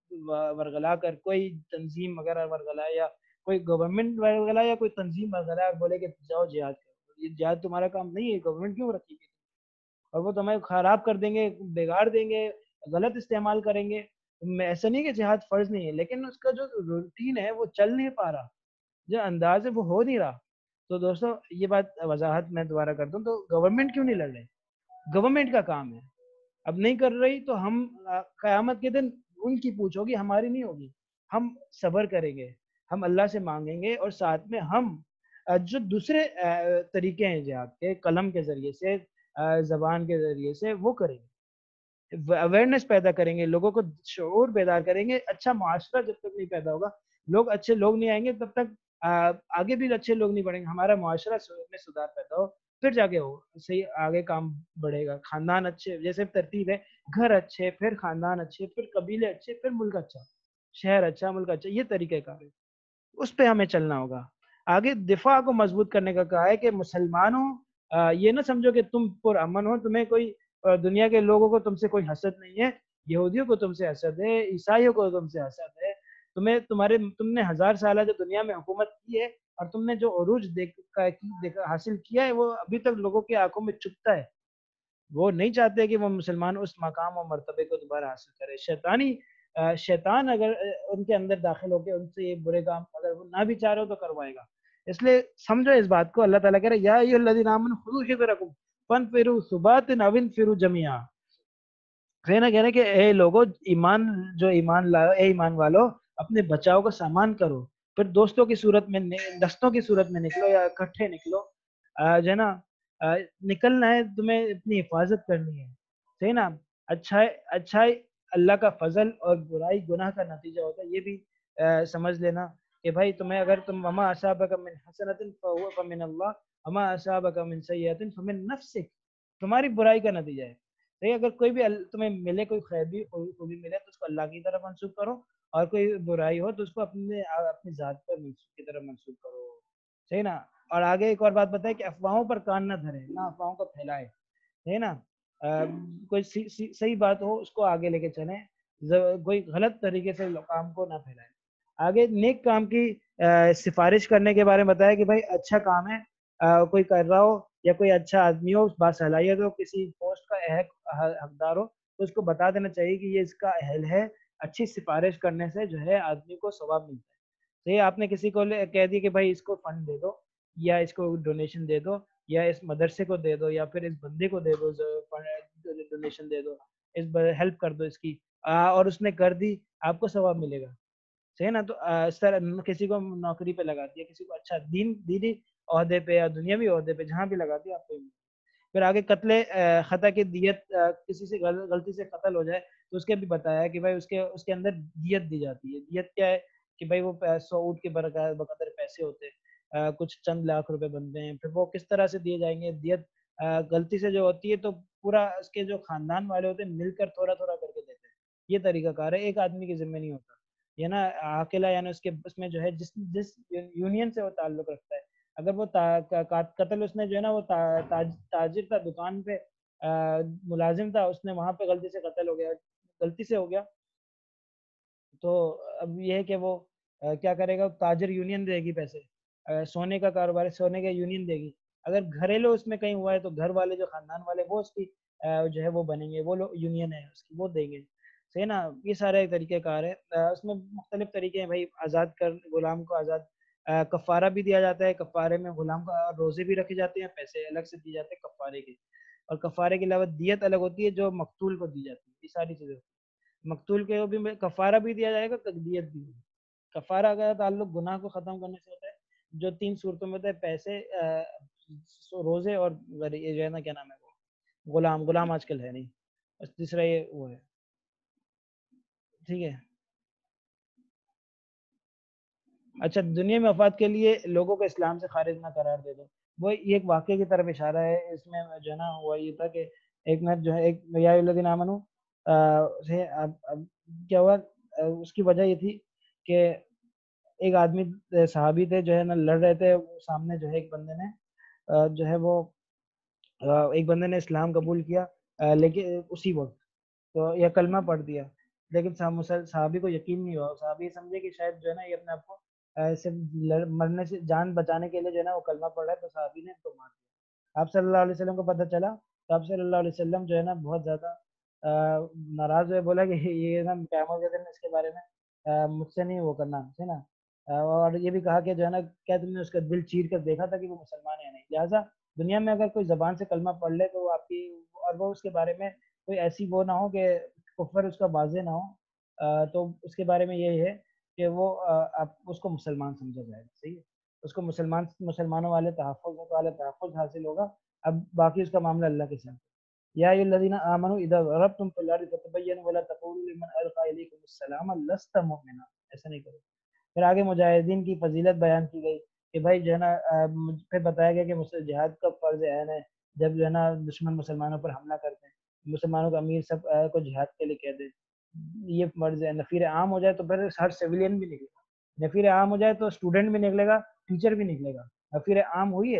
ورغلا کر کوئی تنظیم وغیرہ ورغلا یا کوئی گورنمنٹ ورغلا یا کوئی تنظیم ورغلا بولے کہ جاؤ جہاد کرو، یہ جہاد تمہارا کام نہیں ہے، گورنمنٹ کیوں رکھے گی؟ اور وہ تمہیں خراب کر دیں گے، بگاڑ دیں گے، غلط استعمال کریں گے. ایسا نہیں کہ جہاد فرض نہیں ہے، لیکن اس کا جو روٹین ہے وہ چل نہیں پا رہا، جو انداز ہے وہ ہو نہیں رہا. تو دوستو یہ بات وضاحت میں دوبارہ کرتا ہوں. تو گورنمنٹ کیوں نہیں لڑ رہے؟ گورنمنٹ کا کام ہے. اب نہیں کر رہی تو ہم قیامت کے دن ان کی پوچھ ہوگی، ہماری نہیں ہوگی. ہم صبر کریں گے، ہم اللہ سے مانگیں گے، اور ساتھ میں ہم جو دوسرے طریقے ہیں جہاد کے، قلم کے ذریعے سے، زبان کے ذریعے سے، وہ کریں گے. اویئرنیس پیدا کریں گے، لوگوں کو شعور بیدار کریں گے. اچھا معاشرہ جب تک نہیں پیدا ہوگا، لوگ اچھے لوگ نہیں آئیں گے، تب تک آگے بھی اچھے لوگ نہیں بڑھیں گے. ہمارا معاشرہ میں سدھار پیدا ہو پھر جا کے ہو صحیح آگے کام بڑھے گا. خاندان اچھے، جیسے ترتیب ہے، گھر اچھے، پھر خاندان اچھے، پھر قبیلے اچھے، پھر ملک اچھا، شہر اچھا، ملک اچھا. یہ طریقہ کار ہے، اس پہ ہمیں چلنا ہوگا. آگے دفاع کو مضبوط کرنے کا کہا ہے کہ مسلمانوں یہ نہ سمجھو کہ تم پر امن ہو، تمہیں کوئی دنیا کے لوگوں کو تم سے کوئی حسد نہیں ہے. یہودیوں کو تم سے حسد ہے، عیسائیوں کو تم سے حسد ہے. تمہیں تمہارے تم نے ہزار سالہ جو دنیا میں حکومت کی ہے اور تم نے جو عروج دیکھ حاصل کیا ہے وہ ابھی تک لوگوں کی آنکھوں میں چبھتا ہے. وہ نہیں چاہتے کہ وہ مسلمان اس مقام اور مرتبے کو دوبارہ حاصل کرے. شیطانی شیطان اگر ان کے اندر داخل ہو کے ان سے یہ برے کام اگر وہ نہ بھی چاہ رہے ہو تو کروائے گا. اس لیے سمجھو اس بات کو. اللہ تعالیٰ کہہ رہے یا ایھا الذین آمنوا خذوا حذرکم فانفروا ثبات او انفروا جمیعا. کہہ رہے ہیں کہ اے لوگو ایمان جو ایمان لاؤ، اے ایمان والو اپنے بچاؤ کا سامان کرو، پھر دوستوں کی صورت میں، دستوں کی صورت میں نکلو یا اکٹھے نکلو. جو ہے نا نکلنا ہے تمہیں، اپنی حفاظت کرنی ہے. صحیح نا. اچھائی اچھائی اللہ کا فضل اور برائی گناہ کا نتیجہ ہوتا ہے. یہ بھی سمجھ لینا کہ بھائی تمہیں اگر تم وما اصابک من حسنۃ فهو فمن اللہ وما اصابک من سیئۃ فمن نفسک، تمہاری برائی کا نتیجہ ہے. صحیح. اگر کوئی بھی تمہیں ملے، کوئی خیر بھی خوبی ملے تو اس کو اللہ کی طرف منسوب کرو، اور کوئی برائی ہو تو اس کو اپنے اپنی ذات پر کی طرف منسوب کرو. صحیح نا. اور آگے ایک اور بات بتائے کہ افواہوں پر کان نہ دھرے، نہ افواہوں کو پھیلائے. ہے نا. کوئی صحیح بات ہو اس کو آگے لے کے چلیں، کوئی غلط طریقے سے کام کو نہ پھیلائیں. آگے نیک کام کی سفارش کرنے کے بارے میں بتایا کہ بھائی اچھا کام ہے، کوئی کر رہا ہو یا کوئی اچھا آدمی ہو، باصلاحیت ہو، کسی پوسٹ کا حقدار ہو تو اس کو بتا دینا چاہیے کہ یہ اس کا اہل ہے. اچھی سفارش کرنے سے جو ہے آدمی کو ثواب ملتا ہے. صحیح. آپ نے کسی کو کہہ دی کہ بھائی اس کو فنڈ دے دو یا اس کو ڈونیشن دے دو یا اس مدرسے کو دے دو یا پھر اس بندے کو دے دو، ڈونیشن دے دو، اس ہیلپ کر دو اس کی، اور اس نے کر دی، آپ کو ثواب ملے گا. صحیح نا. تو اس طرح کسی کو نوکری پہ لگا دیا, کسی کو اچھا دین دینی عہدے پہ یا دنیاوی عہدے پہ جہاں بھی لگا دیا آپ کو. پھر آگے قتل خطا کی دیت, کسی سے غلطی سے قتل ہو جائے تو اس کے بھی بتایا کہ بھائی اس کے اس کے اندر دیت دی جاتی ہے. دیت کیا ہے کہ بھائی وہ سعود کے بقدر پیسے ہوتے ہیں, کچھ چند لاکھ روپے بنتے ہیں, پھر وہ کس طرح سے دیے جائیں گے. دیت غلطی سے جو ہوتی ہے تو پورا اس کے جو خاندان والے ہوتے ہیں مل کر تھوڑا تھوڑا کر کے دیتے ہیں. یہ طریقہ کار ہے, ایک آدمی کے ذمہ نہیں ہوتا یہ نا. عاقلہ یعنی اس کے اس میں جو ہے جس جس یونین سے وہ تعلق رکھتا ہے, اگر وہ قتل اس نے جو ہے نا وہ تاجر تھا, دکان پہ ملازم تھا, اس نے وہاں پہ غلطی سے قتل ہو گیا, غلطی سے ہو گیا, تو اب یہ ہے کہ وہ کیا کرے گا, تاجر یونین دے گی پیسے. سونے کا کاروبار ہے, سونے کا یونین دے گی. اگر گھریلو اس میں کہیں ہوا ہے تو گھر والے جو خاندان والے وہ اس کی جو ہے وہ بنیں گے, وہ لوگ یونین ہے اس کی, وہ دیں گے. صحیح نا. یہ سارے طریقہ کار ہے, اس میں مختلف طریقے ہیں بھائی. آزاد کر غلام کو آزاد, کفارہ بھی دیا جاتا ہے, کفارے میں غلام کا روزے بھی رکھے جاتے ہیں, پیسے الگ سے دیے جاتے ہیں کفارے کے, اور کفارے کے علاوہ دیت الگ ہوتی ہے جو مقتول کو دی جاتی ہے. یہ ساری چیزیں مقتول کے بھی کفارہ بھی دیا جائے گا, دیت بھی. کفارہ کا تعلق گناہ کو ختم کرنے سے ہوتا ہے, جو تین صورتوں میں ہوتا ہے, پیسے, روزے اور یہ جو ہے نا کیا نام ہے وہ غلام. غلام آج کل ہے نہیں, بس تیسرا یہ وہ ہے. ٹھیک ہے. اچھا, دنیا میں مفاد کے لیے لوگوں کو اسلام سے خارج نہ قرار دے دو. وہ یہ ایک واقعے کی طرف اشارہ ہے. اس میں جو ہے نا ہوا یہ تھا کہ ایک مرد جو ہے, ایک یا الذین آمنو سے اب کیا ہوا, اس کی وجہ یہ تھی کہ ایک آدمی صحابی تھے جو ہے نا لڑ رہے تھے, سامنے جو ہے ایک بندے نے جو ہے وہ ایک بندے نے اسلام قبول کیا, لیکن اسی وقت تو یہ کلمہ پڑھ دیا, لیکن صحابی کو یقین نہیں ہوا. صحابی سمجھے کہ شاید جو ہے نا یہ اپنے آپ کو صرف مرنے سے جان بچانے کے لیے جو ہے نا وہ کلمہ پڑھ رہا ہے, تو صحابی نے ان کو مار دیا. آپ صلی اللہ علیہ وسلم کو پتہ چلا تو آپ صلی اللہ علیہ وسلم جو ہے نا بہت زیادہ ناراض ہوئے, بولا کہ یہ نا قیامت کے دن اس کے بارے میں مجھ سے نہیں وہ کرنا ہے نا. اور یہ بھی کہا کہ جو ہے نا کیا تم نے اس کا دل چیر کر دیکھا تھا کہ وہ مسلمان ہے نہیں. لہٰذا دنیا میں اگر کوئی زبان سے کلمہ پڑھ لے تو وہ آپ کی, اور وہ اس کے بارے میں کوئی ایسی وہ نہ ہو کہ کفر اس کا واضح نہ ہو, تو اس کے بارے میں یہ ہے کہ وہ آپ اس کو مسلمان سمجھا جائے. صحیح ہے, اس کو مسلمان مسلمانوں والے تحفظ والے تحفظ حاصل ہوگا. اب باقی اس کا معاملہ اللہ کے ساتھ. یا ایھا الذین آمنوا اذا ضربتم فی الارض فتبینوا ولا تقولوا لمن القی الیکم السلام لست مؤمنا. ایسا نہیں کرو. پھر آگے مجاہدین کی فضیلت بیان کی گئی کہ بھائی جو ہے نا, پھر بتایا گیا کہ جہاد کا فرض عین ہے جب جو ہے نا دشمن مسلمانوں پر حملہ کرتے ہیں, مسلمانوں کا امیر سب کو جہاد کے لیے کہہ دے, یہ فرض ہے. نفیر عام ہو جائے تو پھر ہر سویلین بھی نکلے گا, نفیر عام ہو جائے تو اسٹوڈنٹ بھی نکلے گا, ٹیچر بھی نکلے گا. نفیر عام ہوئی ہے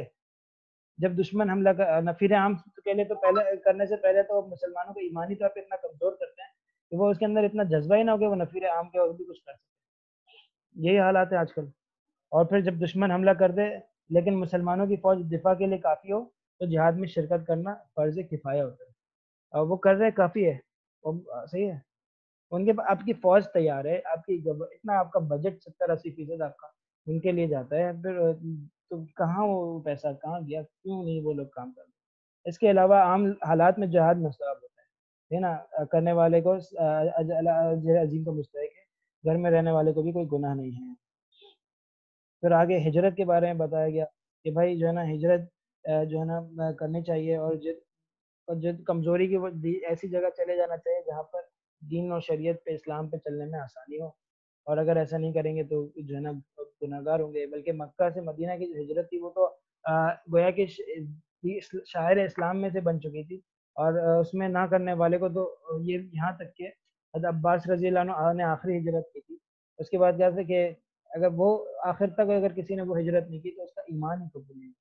جب دشمن حملہ کر, نفیر عام کے لیے تو پہلے کرنے سے پہلے تو مسلمانوں کو ایمانی طور پہ اتنا کمزور کرتے ہیں کہ وہ اس کے اندر اتنا جذبہ ہی نہ ہو کہ وہ نفیر عام کے وقت بھی کچھ کر سکتے. یہی حالات ہیں آج کل. اور پھر جب دشمن حملہ کر دے لیکن مسلمانوں کی فوج دفاع کے لیے کافی ہو تو جہاد میں شرکت کرنا فرض کفایہ ہوتا ہے, اور وہ کر رہے کافی ہے. صحیح ہے, ان کے آپ کی فوج تیار ہے, آپ کی اتنا آپ کا بجٹ ستر اسی فیصد آپ کا ان کے لیے جاتا ہے, پھر تو کہاں وہ پیسہ کہاں گیا, کیوں نہیں وہ لوگ کام کر رہے. اس کے علاوہ عام حالات میں جہاد مستحب ہوتا ہے نا, کرنے والے کو اجر عظیم کا مستحق ہے, گھر میں رہنے والے کو بھی کوئی گناہ نہیں ہے. پھر آگے ہجرت کے بارے میں بتایا گیا کہ بھائی جو ہے نا ہجرت جو ہے نا کرنی چاہیے, اور جد اور جد کمزوری کی ایسی جگہ چلے جانا چاہیے جہاں پر دین اور شریعت پہ اسلام پہ چلنے میں آسانی ہو, اور اگر ایسا نہیں کریں گے تو جو ہے نا گناہ گار ہوں گے. بلکہ مکہ سے مدینہ کی جو ہجرت تھی وہ تو گویا کہ شاعر اسلام میں سے بن چکی تھی, اور اس میں نہ کرنے والے کو تو یہ یہاں تک کہ حضرت عباس رضی اللہ عنہ نے آخری ہجرت کی تھی. اس کے بعد کیا تھا کہ اگر وہ آخر تک اگر کسی نے وہ ہجرت نہیں کی تو اس کا ایمان ہی قبول نہیں.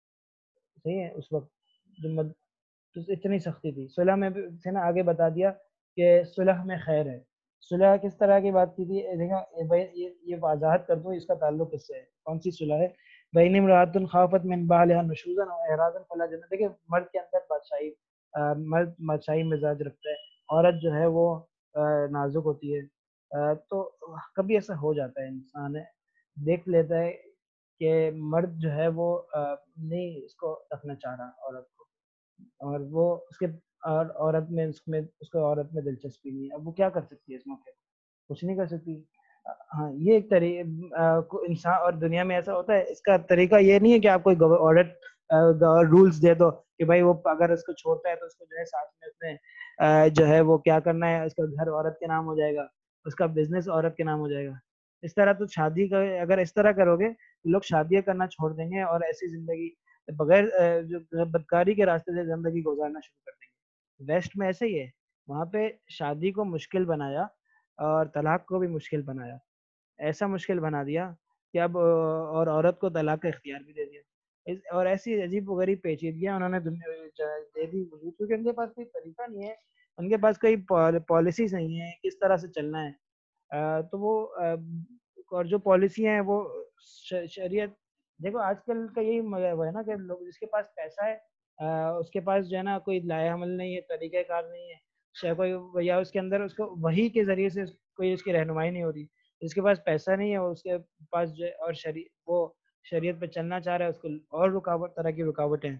صحیح ہے, اس وقت جو مد... تو اتنی سختی تھی. صلح میں سے نا آگے بتا دیا کہ صلح میں خیر ہے. صلح کس طرح کی بات کی تھی, دیکھا یہ یہ وضاحت کر دوں اس کا تعلق کس سے ہے, کون سی صلح ہے. بین امرأۃ خافت من بعلها نشوزا او اعراضا فلا جناح. دیکھیں مرد کے اندر بادشاہی, مرد بادشاہی مزاج رکھتا ہے, عورت جو ہے وہ نازک ہوتی ہے, تو کبھی ایسا ہو جاتا ہے, انسان ہے دیکھ لیتا ہے کہ مرد جو ہے وہ نہیں اس کو رکھنا چاہ رہا عورت کو, اور وہ اس کے اور عورت میں اس میں اس کو عورت میں دلچسپی نہیں ہے. اب وہ کیا کر سکتی ہے اس موقع پہ, کچھ نہیں کر سکتی. ہاں یہ ایک طریقہ انسان اور دنیا میں ایسا ہوتا ہے، اس کا طریقہ یہ نہیں ہے کہ آپ کوئی آڈٹ رولز دے دو کہ بھائی وہ اگر اس کو چھوڑتا ہے تو اس کو جو ہے ساتھ میں اس نے جو ہے وہ کیا کرنا ہے، اس کا گھر عورت کے نام ہو جائے گا، اس کا بزنس عورت کے نام ہو جائے گا. اس طرح تو شادی کا اگر اس طرح کرو گے لوگ شادیاں کرنا چھوڑ دیں گے اور ایسی زندگی بغیر جو بدکاری کے راستے سے زندگی گزارنا شروع کر دیں گے. ویسٹ میں ایسے ہی ہے، وہاں پہ شادی کو مشکل بنایا اور طلاق کو بھی مشکل بنایا، ایسا مشکل بنا دیا کہ اب اور عورت کو طلاق کا اختیار بھی دے دیا. اور ایسی عجیب و غریب پیچیدگیاں انہوں نے دے دی وجود، کیونکہ ان کے پاس کوئی طریقہ نہیں ہے، ان کے پاس کوئی پالیسیز نہیں ہے کس طرح سے چلنا ہے. تو وہ اور جو پالیسی ہیں وہ شریعت، دیکھو آج کل کا یہی وہ ہے نا کہ لوگ جس کے پاس پیسہ ہے اس کے پاس جو ہے نا کوئی لائحہ عمل نہیں ہے، طریقہ کار نہیں ہے، کوئی یا اس کے اندر اس کو وحی کے ذریعے سے کوئی اس کی رہنمائی نہیں ہوتی. جس کے پاس پیسہ نہیں ہے اس کے پاس جو اور شری وہ شریعت پہ چلنا چاہ رہا ہے، اس کو اور رکاوٹ طرح کی رکاوٹیں.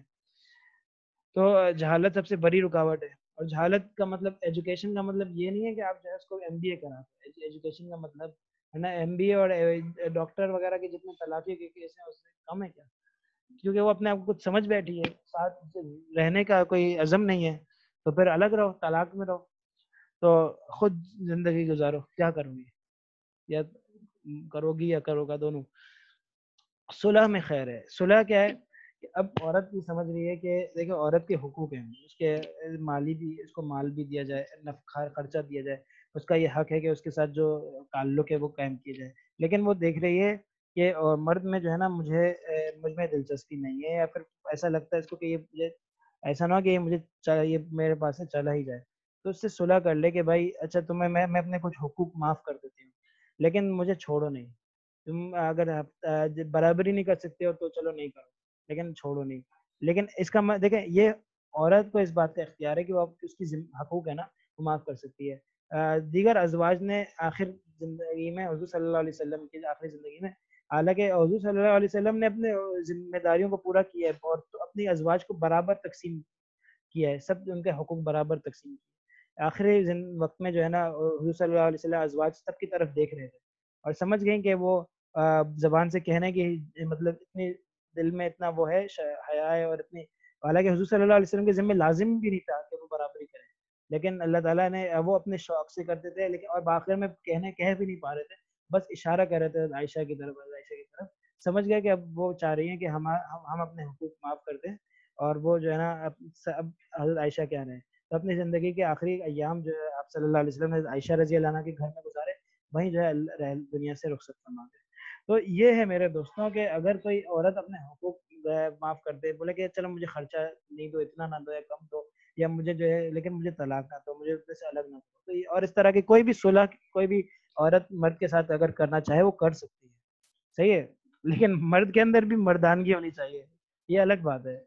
تو جہالت سب سے بڑی رکاوٹ ہے. اور جہالت کا مطلب ایجوکیشن کا مطلب یہ نہیں ہے کہ آپ جو ہے اس کو ایم بی اے کرا. ایجوکیشن کا مطلب ہے نا ایم بی اے اور ڈاکٹر وغیرہ کے جتنے طلاقی کے کیس ہیں اس سے کم ہے کیا؟ کیونکہ وہ اپنے آپ کو کچھ سمجھ بیٹھی ہے، ساتھ رہنے کا کوئی عزم نہیں ہے، تو پھر الگ رہو، طلاق میں رہو، تو خود زندگی گزارو. کیا کروں گی یا کرو گی یا کرو گا دونوں. صلح میں خیر ہے. صلح کیا ہے کہ اب عورت بھی سمجھ رہی ہے کہ دیکھو عورت کے حقوق ہیں، اس کے مالی بھی، اس کو مال بھی دیا جائے، نفقہ خرچہ دیا جائے، اس کا یہ حق ہے کہ اس کے ساتھ جو تعلق ہے وہ قائم کیا جائے. لیکن وہ دیکھ رہی ہے کہ مرد میں جو ہے نا مجھے مجھ میں دلچسپی نہیں ہے، یا پھر ایسا لگتا ہے اس کو کہ یہ مجھے ایسا نہ ہو کہ یہ مجھے یہ میرے پاس سے چلا ہی جائے. تو اس سے صلح کر لے کہ بھائی اچھا تمہیں میں میں اپنے کچھ حقوق معاف کر دیتی ہوں لیکن مجھے چھوڑو نہیں. تم اگر برابری نہیں کر سکتے ہو تو چلو نہیں کرو لیکن چھوڑو نہیں. لیکن اس کا دیکھیں یہ عورت کو اس بات کا اختیار ہے کہ وہ اس کی حقوق ہے نا وہ معاف کر سکتی ہے. دیگر ازواج نے آخر زندگی میں حضور صلی اللہ علیہ وسلم کی آخری زندگی میں، حالانکہ حضور صلی اللہ علیہ وسلم نے اپنے ذمہ داریوں کو پورا کیا ہے اور اپنی ازواج کو برابر تقسیم کیا ہے، سب ان کے حقوق برابر تقسیم کیے. آخری وقت میں جو ہے نا حضور صلی اللہ علیہ وسلم ازواج سب کی طرف دیکھ رہے تھے اور سمجھ گئیں کہ وہ زبان سے کہنے کی مطلب اتنی دل میں اتنا وہ ہے حیا ہے، اور اتنی، حالانکہ حضور صلی اللہ علیہ وسلم کے ذمہ لازم بھی نہیں تھا کہ وہ برابری کریں، لیکن اللہ تعالیٰ نے وہ اپنے شوق سے کرتے تھے. لیکن اور باخر میں کہنے کہہ بھی نہیں پا رہے تھے، بس اشارہ کر رہے تھے عائشہ کی طرف. عائشہ کی طرف سمجھ گیا کہ اب وہ چاہ رہی ہیں کہ ہم ہم اپنے حقوق معاف کر دیں. اور وہ جو ہے نا اب حضرت عائشہ کیا رہے ہیں تو اپنی زندگی کے آخری ایام جو ہے آپ صلی اللہ علیہ وسلم نے عائشہ رضی اللہ عنہ کے گھر میں گزارے، وہیں جو ہے دنیا سے رخصت فرما گئے. تو یہ ہے میرے دوستوں کہ اگر کوئی عورت اپنے حقوق معاف کر دے، بولے کہ چلو مجھے خرچہ نہیں دو، اتنا نہ دو یا کم دو، یا مجھے جو ہے لیکن مجھے طلاق نہ دو، مجھے اس سے الگ نہ دو، اور اس طرح کی کوئی بھی صلح کوئی بھی عورت مرد کے ساتھ اگر کرنا چاہے وہ کر سکتی ہے، صحیح ہے. لیکن مرد کے اندر بھی مردانگی ہونی چاہیے، یہ الگ بات ہے.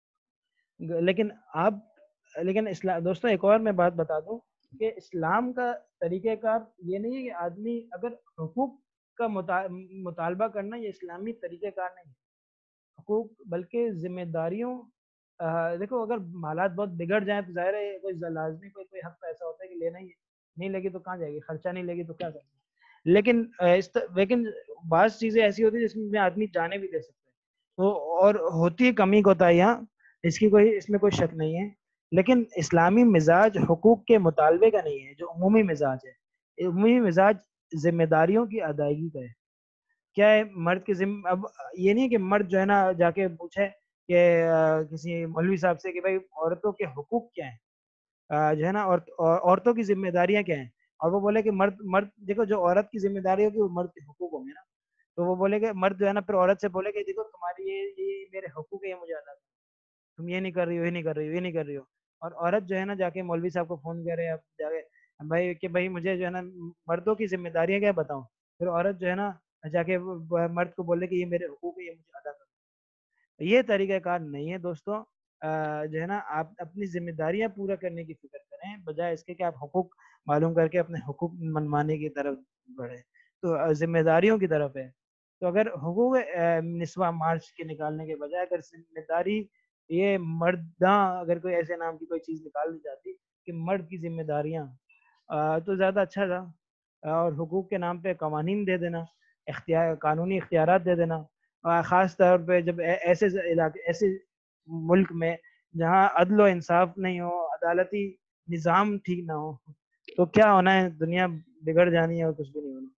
لیکن آپ لیکن اسلام دوستوں ایک اور میں بات بتا دوں کہ اسلام کا طریقہ کار یہ نہیں ہے کہ آدمی اگر حقوق کا مطالبہ کرنا یہ اسلامی طریقہ کار نہیں ہے. حقوق بلکہ ذمہ داریوں، دیکھو اگر حالات بہت بگڑ جائیں تو ظاہر ہے کوئی لازمی کوئی کوئی حق ایسا ہوتا ہے کہ لینا ہی ہے، نہیں لگی تو کہاں جائے گی، خرچہ نہیں لگی تو کیا کریں گے. لیکن لیکن بعض چیزیں ایسی ہوتی ہیں جس میں آدمی جانے بھی دے سکتے ہیں، تو اور ہوتی ہے کمی کوتاہیاں، اس کی کوئی اس میں کوئی شک نہیں ہے. لیکن اسلامی مزاج حقوق کے مطالبے کا نہیں ہے، جو عمومی مزاج ہے. عمومی مزاج ذمہ داریوں کی ادائیگی کا ہے. کیا ہے مرد کے ذمہ، اب یہ نہیں کہ مرد جو ہے نا جا کے پوچھے کہ کسی مولوی صاحب سے کہ بھائی عورتوں کے حقوق کیا ہیں، جو ہے نا عورتوں کی ذمہ داریاں کیا ہیں، اور وہ بولے کہ مرد مرد دیکھو جو عورت کی ذمہ داری ہوگی وہ مرد کے حقوق ہوں گے نا. تو وہ بولے کہ مرد جو ہے نا پھر عورت سے بولے کہ دیکھو تمہاری یہ یہ میرے حقوق ہے، یہ مجھے ادا کرو، تم یہ نہیں کر رہی ہو، یہ نہیں کر رہی ہو، یہ نہیں کر رہی ہو. اور عورت جو ہے نا جا کے مولوی صاحب کو فون کرے اب جا کے بھائی کہ بھائی مجھے جو ہے نا مردوں کی ذمہ داریاں کیا بتاؤں، پھر عورت جو ہے نا جا کے مرد کو بولے کہ یہ میرے حقوق ہے، یہ مجھے ادا کرو. یہ طریقہ کار نہیں ہے دوستوں. جو ہے نا آپ اپنی ذمہ داریاں پورا کرنے کی فکر کریں بجائے اس کے کہ آپ حقوق معلوم کر کے اپنے حقوق منوانے کی طرف بڑھیں. تو ذمہ داریوں کی طرف ہے. تو اگر حقوق نسواں مارچ کے نکالنے کے بجائے اگر ذمہ داری یہ مرداں اگر کوئی ایسے نام کی کوئی چیز نکال دی جاتی کہ مرد کی ذمہ داریاں، تو زیادہ اچھا تھا. اور حقوق کے نام پہ قوانین دے دینا، اختیار قانونی اختیارات دے دینا، اور خاص طور پہ جب ایسے علاقے ایسے ملک میں جہاں عدل و انصاف نہیں ہو، عدالتی نظام ٹھیک نہ ہو، تو کیا ہونا ہے؟ دنیا بگڑ جانی ہے اور کچھ بھی نہیں ہونا۔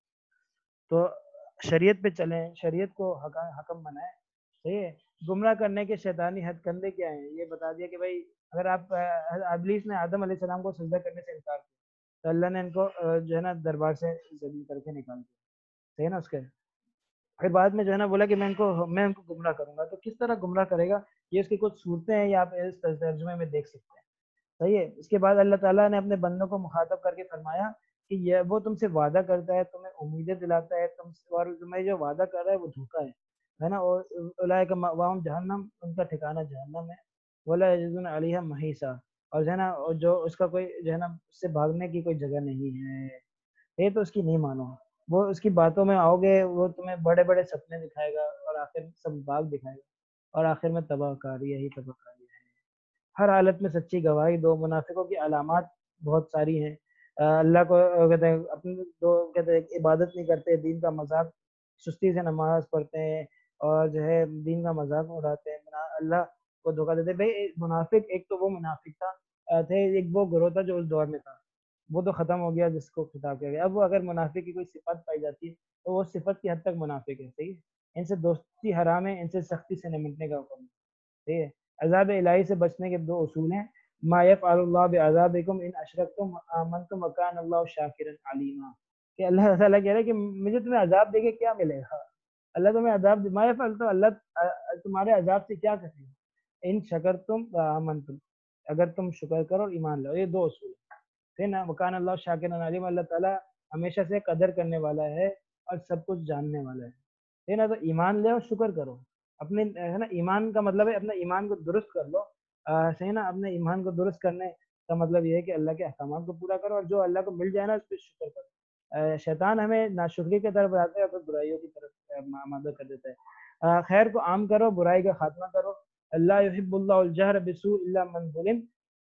تو شریعت پہ چلیں، شریعت کو حکم بنائیں، صحیح ہے۔ گمراہ کرنے کے شیطانی ہتھ کنڈے کیا ہیں؟ یہ بتا دیا کہ بھائی اگر آپ ابلیس نے آدم علیہ السلام کو سجدہ کرنے سے انکار کیا تو اللہ نے ان کو جو ہے نا دربار سے ذلیل کر کے نکال دیا، صحیح نا۔ اس کے پھر بعد میں جو ہے نا بولا کہ میں ان کو میں ان کو گمراہ کروں گا۔ تو کس طرح گمراہ کرے گا؟ یہ اس کی کچھ صورتیں ہیں، یا آپ اس ترجمے میں دیکھ سکتے ہیں، صحیح ہے۔ اس کے بعد اللہ تعالیٰ نے اپنے بندوں کو مخاطب کر کے فرمایا کہ یہ وہ تم سے وعدہ کرتا ہے، تمہیں امیدیں دلاتا ہے، تم اور تمہیں جو وعدہ کر رہا ہے وہ دھوکا ہے، ہے نا۔ اور اولئک مأواہم جہنم، ان کا ٹھکانہ جہنم ہے، ولا یجدون علیہا محیصا، اور جو ہے نا جو اس کا کوئی جو ہے نا اس سے بھاگنے کی کوئی جگہ نہیں ہے۔ یہ تو اس کی نہیں مانو، وہ اس کی باتوں میں آؤ گے، وہ تمہیں بڑے بڑے سپنے دکھائے گا اور آخر میں سب باغ دکھائے گا، اور آخر میں تباہ کاری، یہی تباہ کاری ہے۔ ہر حالت میں سچی گواہی دو۔ منافقوں کی علامات بہت ساری ہیں۔ اللہ کو کہتے ہیں اپنی دو کہتے ہیں عبادت نہیں کرتے، دین کا مذاق، سستی سے نماز پڑھتے ہیں اور جو ہے دین کا مذاق اڑاتے ہیں، اللہ کو دھوکہ دیتے ہیں۔ بھائی منافق ایک تو وہ منافق تھا تھے ایک وہ گروہ تھا جو اس دور میں تھا، وہ تو ختم ہو گیا جس کو خطاب کیا گیا۔ اب وہ اگر منافق کی کوئی صفت پائی جاتی ہے تو وہ صفت کی حد تک منافق ہے، صحیح ہے۔ ان سے دوستی حرام ہے، ان سے سختی سے نمٹنے کا حکم ہے، ٹھیک ہے۔ عذاب الہی سے بچنے کے دو اصول ہیں۔ ما یفعل اللہ بعذابکم ان اشرکتم آمنتم وکان اللہ شاکرا علیما، کہ اللہ تعالیٰ کہہ رہے ہیں کہ مجھے تمہیں عذاب دے کے کیا ملے گا؟ اللہ تمہیں عذاب دے، ما یفعل، تو اللہ تمہارے عذاب سے کیا کرے گا؟ ان شکرتم وآمنتم، اگر تم شکر کرو اور ایمان لاؤ، یہ دو اصول ہیں نا۔ وکان اللہ شاکرا علیما، اللہ تعالیٰ ہمیشہ سے قدر کرنے والا ہے اور سب کچھ جاننے والا ہے نا۔ تو ایمان لے اور شکر کرو، اپنے ہے نا ایمان کا مطلب ہے اپنے ایمان کو درست کر لو، صحیح نا۔ اپنے ایمان کو درست کرنے کا مطلب یہ ہے کہ اللہ کے احکامات کو پورا کرو، اور جو اللہ کو مل جائے نا اس پہ شکر کرو۔ شیطان ہمیں ناشکری کی طرف بلاتا ہے اور پھر برائیوں کی طرف آمادہ کر دیتا ہے۔ خیر کو عام کرو، برائی کا خاتمہ کرو۔ اللہ یحب اللہ الجہر بسوء الا من ظلم،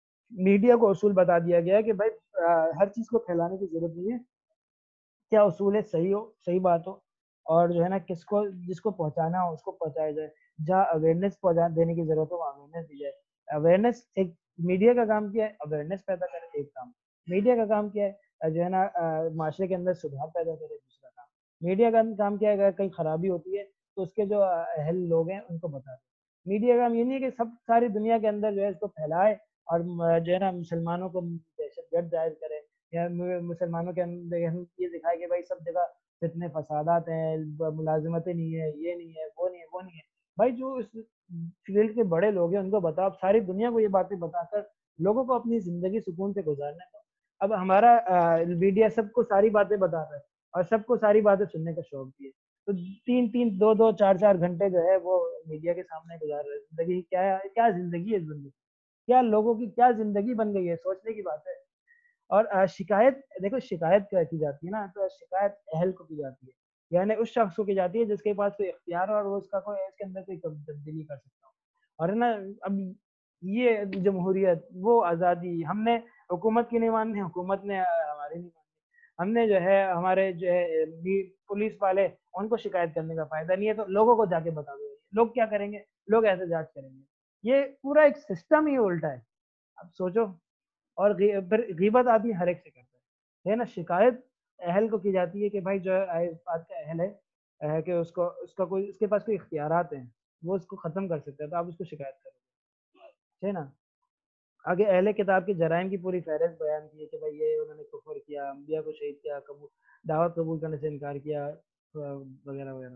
میڈیا کو اصول بتا دیا گیا ہے کہ بھائی ہر چیز کو پھیلانے کی ضرورت نہیں ہے، کیا اصول ہے صحیح ہو، صحیح بات ہو، اور جو ہے نا کس کو جس کو پہنچانا ہو اس کو پہنچایا جائے، جہاں اویئرنیس پہنچا دینے کی ضرورت ہو وہاں اویئرنیس دی جائے۔ اویئرنیس ایک میڈیا کا کام کیا ہے؟ اویئرنیس پیدا کرے، ایک کام۔ میڈیا کا کام کیا ہے؟ جو ہے نا معاشرے کے اندر سدھار پیدا کرے، دوسرا کام۔ میڈیا کا کام کیا ہے؟ اگر کہیں خرابی ہوتی ہے تو اس کے جو اہل لوگ ہیں ان کو بتا دیں۔ میڈیا کا کام یہ نہیں ہے کہ سب ساری دنیا کے اندر جو ہے اس کو پھیلائے اور جو ہے نا مسلمانوں کو دہشت گرد ظاہر کرے، یا مسلمانوں کے اندر یہ دکھائے کہ بھائی سب جگہ فتنے فسادات ہیں، ملازمتیں نہیں ہے، یہ نہیں ہے، وہ نہیں ہے، وہ نہیں ہے۔ بھائی جو اس فیلڈ کے بڑے لوگ ہیں ان کو بتاؤ، ساری دنیا کو یہ باتیں بتا کر لوگوں کو اپنی زندگی سکون سے گزارنے دو۔ اب ہمارا میڈیا سب کو ساری باتیں بتاتا ہے اور سب کو ساری باتیں سننے کا شوق بھی ہے، تو تین تین دو دو چار چار گھنٹے جو ہے وہ میڈیا کے سامنے گزار رہے ہیں۔ زندگی کیا ہے؟ کیا زندگی ہے؟ زندگی کیا لوگوں کی کیا زندگی بن گئی ہے؟ سوچنے کی بات ہے۔ اور شکایت دیکھو، شکایت کیا کی جاتی ہے نا، تو شکایت اہل کو کی جاتی ہے، یعنی اس شخص کو کی جاتی ہے جس کے پاس کوئی اختیار ہو اور وہ اس کا کوئی اس کے اندر کوئی تبدیلی کر سکتا ہو، اور ہے نا اب یہ جمہوریت، وہ آزادی، ہم نے حکومت کی نہیں ماننی، حکومت نے ہماری نہیں ماننی، ہم نے جو ہے ہمارے جو ہے پولیس والے ان کو شکایت کرنے کا فائدہ نہیں ہے، تو لوگوں کو جا کے بتا دو، لوگ کیا کریں گے؟ لوگ ایسے جانچ کریں گے۔ یہ پورا ایک سسٹم ہی الٹا ہے، اب سوچو۔ اور پھر غیبت آدمی ہر ایک سے کرتا ہے نا۔ شکایت اہل کو کی جاتی ہے کہ بھائی جو ہے اس بات کا اہل ہے کہ اس کو اس کا کوئی اس کے پاس کوئی اختیارات ہیں، وہ اس کو ختم کر سکتا ہے، تو آپ اس کو شکایت کرو، ہے نا۔ آگے اہل کتاب کے جرائم کی پوری فہرست بیان کی ہے کہ بھائی یہ انہوں نے کفر کیا، انبیاء کو شہید کیا، قبول دعوت قبول کرنے سے انکار کیا، وغیرہ وغیرہ۔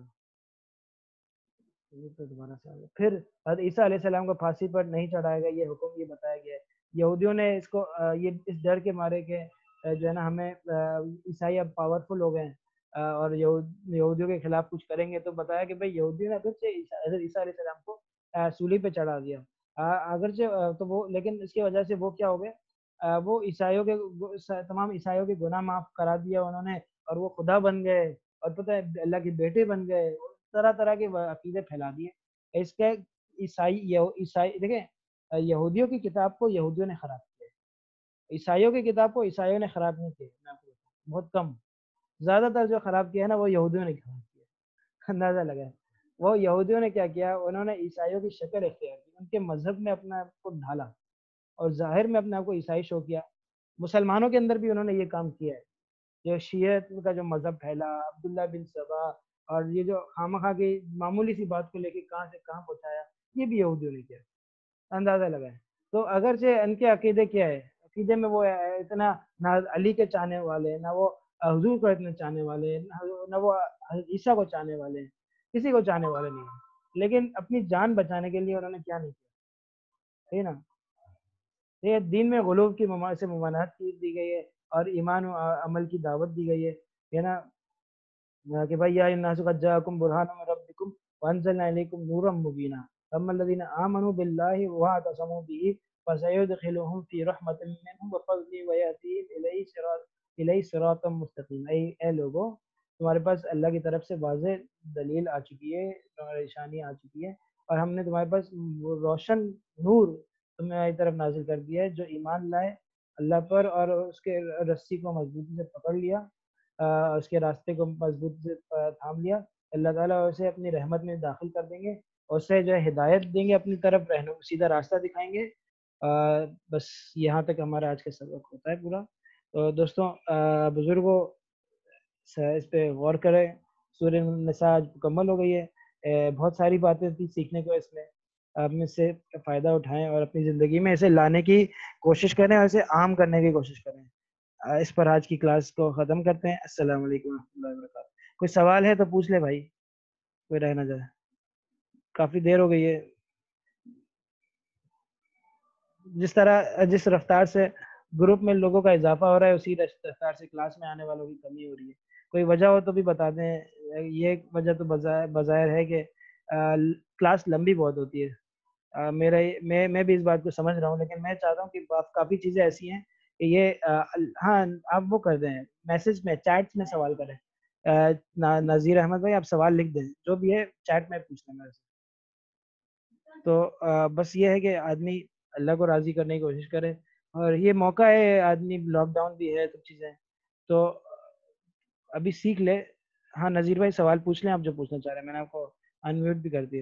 یہ تو دوبارہ سے آگے پھر حضرت عیسیٰ علیہ السلام کو پھانسی پر نہیں چڑھایا گیا، یہ حکم یہ بتایا گیا ہے۔ یہودیوں نے اس کو یہ اس ڈر کے مارے کہ جو ہے نا ہمیں عیسائی اب پاورفل ہو گئے ہیں اور یہودیوں کے خلاف کچھ کریں گے، تو بتایا کہ بھائی یہودیوں نے اگرچہ حضرت عیسیٰ علیہ السلام کو سولی پہ چڑھا دیا اگرچہ، تو وہ لیکن اس کی وجہ سے وہ کیا ہو گئے، وہ عیسائیوں کے تمام عیسائیوں کے گناہ معاف کرا دیا انہوں نے، اور وہ خدا بن گئے، اور پتہ ہے اللہ کے بیٹے بن گئے، طرح طرح کے عقیدے پھیلا دیے۔ اس کے عیسائی عیسائی دیکھیں، یہودیوں کی کتاب کو یہودیوں نے خراب کیا، عیسائیوں کی کتاب کو عیسائیوں نے خراب نہیں کیا، میں آپ کو بہت کم زیادہ تر جو خراب کیا ہے نا وہ یہودیوں نے خراب کیا، اندازہ لگا ہے۔ وہ یہودیوں نے کیا کیا، انہوں نے عیسائیوں کی شکل اختیار کی، ان کے مذہب میں اپنے آپ کو ڈھالا اور ظاہر میں اپنے آپ کو عیسائی شو کیا۔ مسلمانوں کے اندر بھی انہوں نے یہ کام کیا ہے، جو شیعت کا جو مذہب پھیلا، عبداللہ بن سبا، اور یہ جو خامخواہ کی معمولی سی بات کو لے کے کہاں سے کہاں پہنچایا، یہ بھی یہودیوں نے کیا، اندازہ لگائیں۔ تو اگرچہ ان کے عقیدے کیا ہے، عقیدے میں وہ اتنا نہ علی کے چاہنے والے، نہ وہ حضور کو اتنے چاہنے والے، نہ وہ عیسیٰ کو چاہنے والے، کسی کو چاہنے والے نہیں ہیں، لیکن اپنی جان بچانے کے لیے انہوں نے کیا نہیں کیا، ہے نا۔ یہ دین میں غلو کی سے ممانعت کی دی گئی ہے، اور ایمان و عمل کی دعوت دی گئی ہے نا، کہ بھائی یا الناس قد جاءکم برہان من ربکم وانزلنا الیکم نورا مبینا اما الذین آمنوا باللہ واعتصموا به فسيدخلهم في رحمت منه وفضل ویأتیہم الیہ صراط الیہ صراطا مستقیم۔ اے اے لوگو، تمہارے پاس اللہ کی طرف سے واضح دلیل آ چکی ہے، تمہاری نشانی آ چکی ہے، اور ہم نے تمہارے پاس روشن نور تمہاری طرف نازل کر دیا ہے، جو ایمان لائے اللہ پر اور اس کے رسی کو مضبوطی سے پکڑ لیا، اس کے راستے کو مضبوط سے تھام لیا، اللہ تعالیٰ اسے اپنی رحمت میں داخل کر دیں گے، اور اسے جو ہے ہدایت دیں گے، اپنی طرف رہنا سیدھا راستہ دکھائیں گے۔ بس یہاں تک ہمارا آج کا سبق ہوتا ہے پورا۔ تو دوستوں، بزرگوں اس پہ غور کریں، سورہ النساء آج مکمل ہو گئی ہے، بہت ساری باتیں تھی سیکھنے کو اس میں، آپ میں سے فائدہ اٹھائیں اور اپنی زندگی میں اسے لانے کی کوشش کریں اور اسے عام کرنے کی کوشش کریں۔ اس پر آج کی کلاس کو ختم کرتے ہیں۔ السلام علیکم و رحمۃ اللہ وبرکاتہ۔ کوئی سوال ہے تو پوچھ لے بھائی، کوئی رہ نہ جائے، کافی دیر ہو گئی ہے۔ جس طرح جس رفتار سے گروپ میں لوگوں کا اضافہ ہو رہا ہے، اسی رفتار سے کلاس میں آنے والوں کی کمی ہو رہی ہے۔ کوئی وجہ ہو تو بھی بتا دیں۔ یہ وجہ تو بظاہر ہے کہ کلاس لمبی بہت ہوتی ہے، میرا میں میں بھی اس بات کو سمجھ رہا ہوں، لیکن میں چاہتا ہوں کہ کافی چیزیں ایسی ہیں کہ یہ ہاں آپ وہ کر دیں، میسج میں چیٹس میں سوال کریں۔ نذیر احمد بھائی آپ سوال لکھ دیں، جو بھی ہے چیٹ میں پوچھ لیں میرے سے۔ تو بس یہ ہے کہ آدمی اللہ کو راضی کرنے کی کوشش کرے، اور یہ موقع ہے، آدمی لاک ڈاؤن بھی ہے، سب چیزیں، تو ابھی سیکھ لے۔ ہاں نذیر بھائی سوال پوچھ لیں آپ جو پوچھنا چاہ رہے ہیں، میں نے آپ کو انمیوٹ بھی کر دیا۔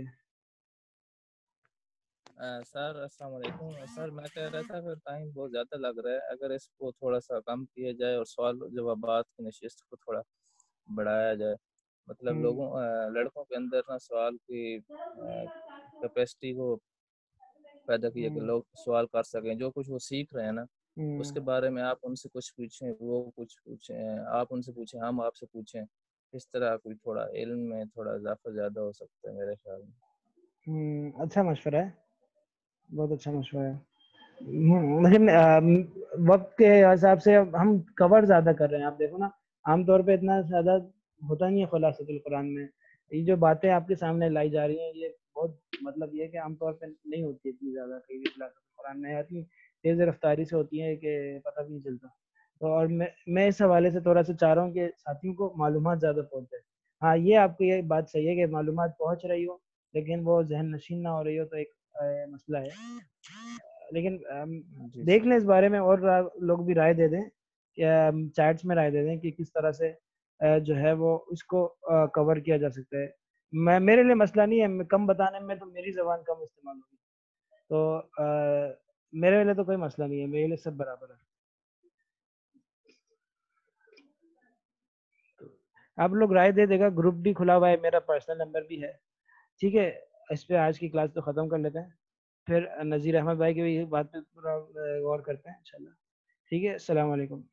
سر السلام علیکم سر، میں کہہ رہا تھا کہ ٹائم بہت زیادہ لگ رہا ہے، اگر اس کو تھوڑا سا کم کیا جائے اور سوال جوابات کی نشست کو تھوڑا بڑھایا جائے، مطلب لوگوں لڑکوں کے اندر نا سوال کی کیپیسٹی کو پیدا کیا کہ لوگ سوال کر سکیں، جو کچھ وہ سیکھ رہے ہیں نا اس کے بارے میں آپ ان سے کچھ پوچھیں، وہ کچھ پوچھیں، آپ ان سے پوچھیں، ہم آپ سے پوچھیں، اس طرح کوئی تھوڑا علم میں تھوڑا اضافہ زیادہ ہو سکتا ہے میرے خیال میں۔ اچھا مشورہ ہے، بہت اچھا مشورہ ہے، لیکن وقت کے حساب سے ہم کور زیادہ کر رہے ہیں۔ آپ دیکھو نا، عام طور پہ اتنا زیادہ ہوتا نہیں ہے خلاصۃ القرآن میں، یہ جو باتیں آپ کے سامنے لائی جا رہی ہیں یہ بہت مطلب یہ کہ عام طور پہ نہیں ہوتی اتنی زیادہ، کئی بھی خلاصۃ القرآن میں اتنی تیز رفتاری سے ہوتی ہیں کہ پتہ بھی نہیں چلتا۔ تو اور میں میں اس حوالے سے تھوڑا سا چاہ رہا ہوں کہ ساتھیوں کو معلومات زیادہ پہنچ جائے۔ ہاں یہ آپ کی یہ بات صحیح ہے کہ معلومات پہنچ رہی ہو لیکن وہ ذہن نشین نہ ہو رہی ہو، تو ایک مسئلہ ہے، لیکن دیکھ لیں اس بارے میں، اور لوگ بھی رائے دے دیں، چیٹس میں رائے دے دیں کہ کس طرح سے جو ہے وہ اس کو کور کیا جا سکتا ہے۔ میں میرے لیے مسئلہ نہیں ہے، کم بتانے میں تو میری زبان کم استعمال ہوگی، تو میرے لیے تو کوئی مسئلہ نہیں ہے، میرے لیے سب برابر ہے۔ آپ لوگ رائے دے دے گا، گروپ بھی کھلا ہوا ہے، میرا پرسنل نمبر بھی ہے، ٹھیک ہے۔ اس پہ آج کی کلاس تو ختم کر لیتے ہیں، پھر نذیر احمد بھائی کی بھی بات پہ پورا غور کرتے ہیں انشاءاللہ، ٹھیک ہے۔ السلام علیکم۔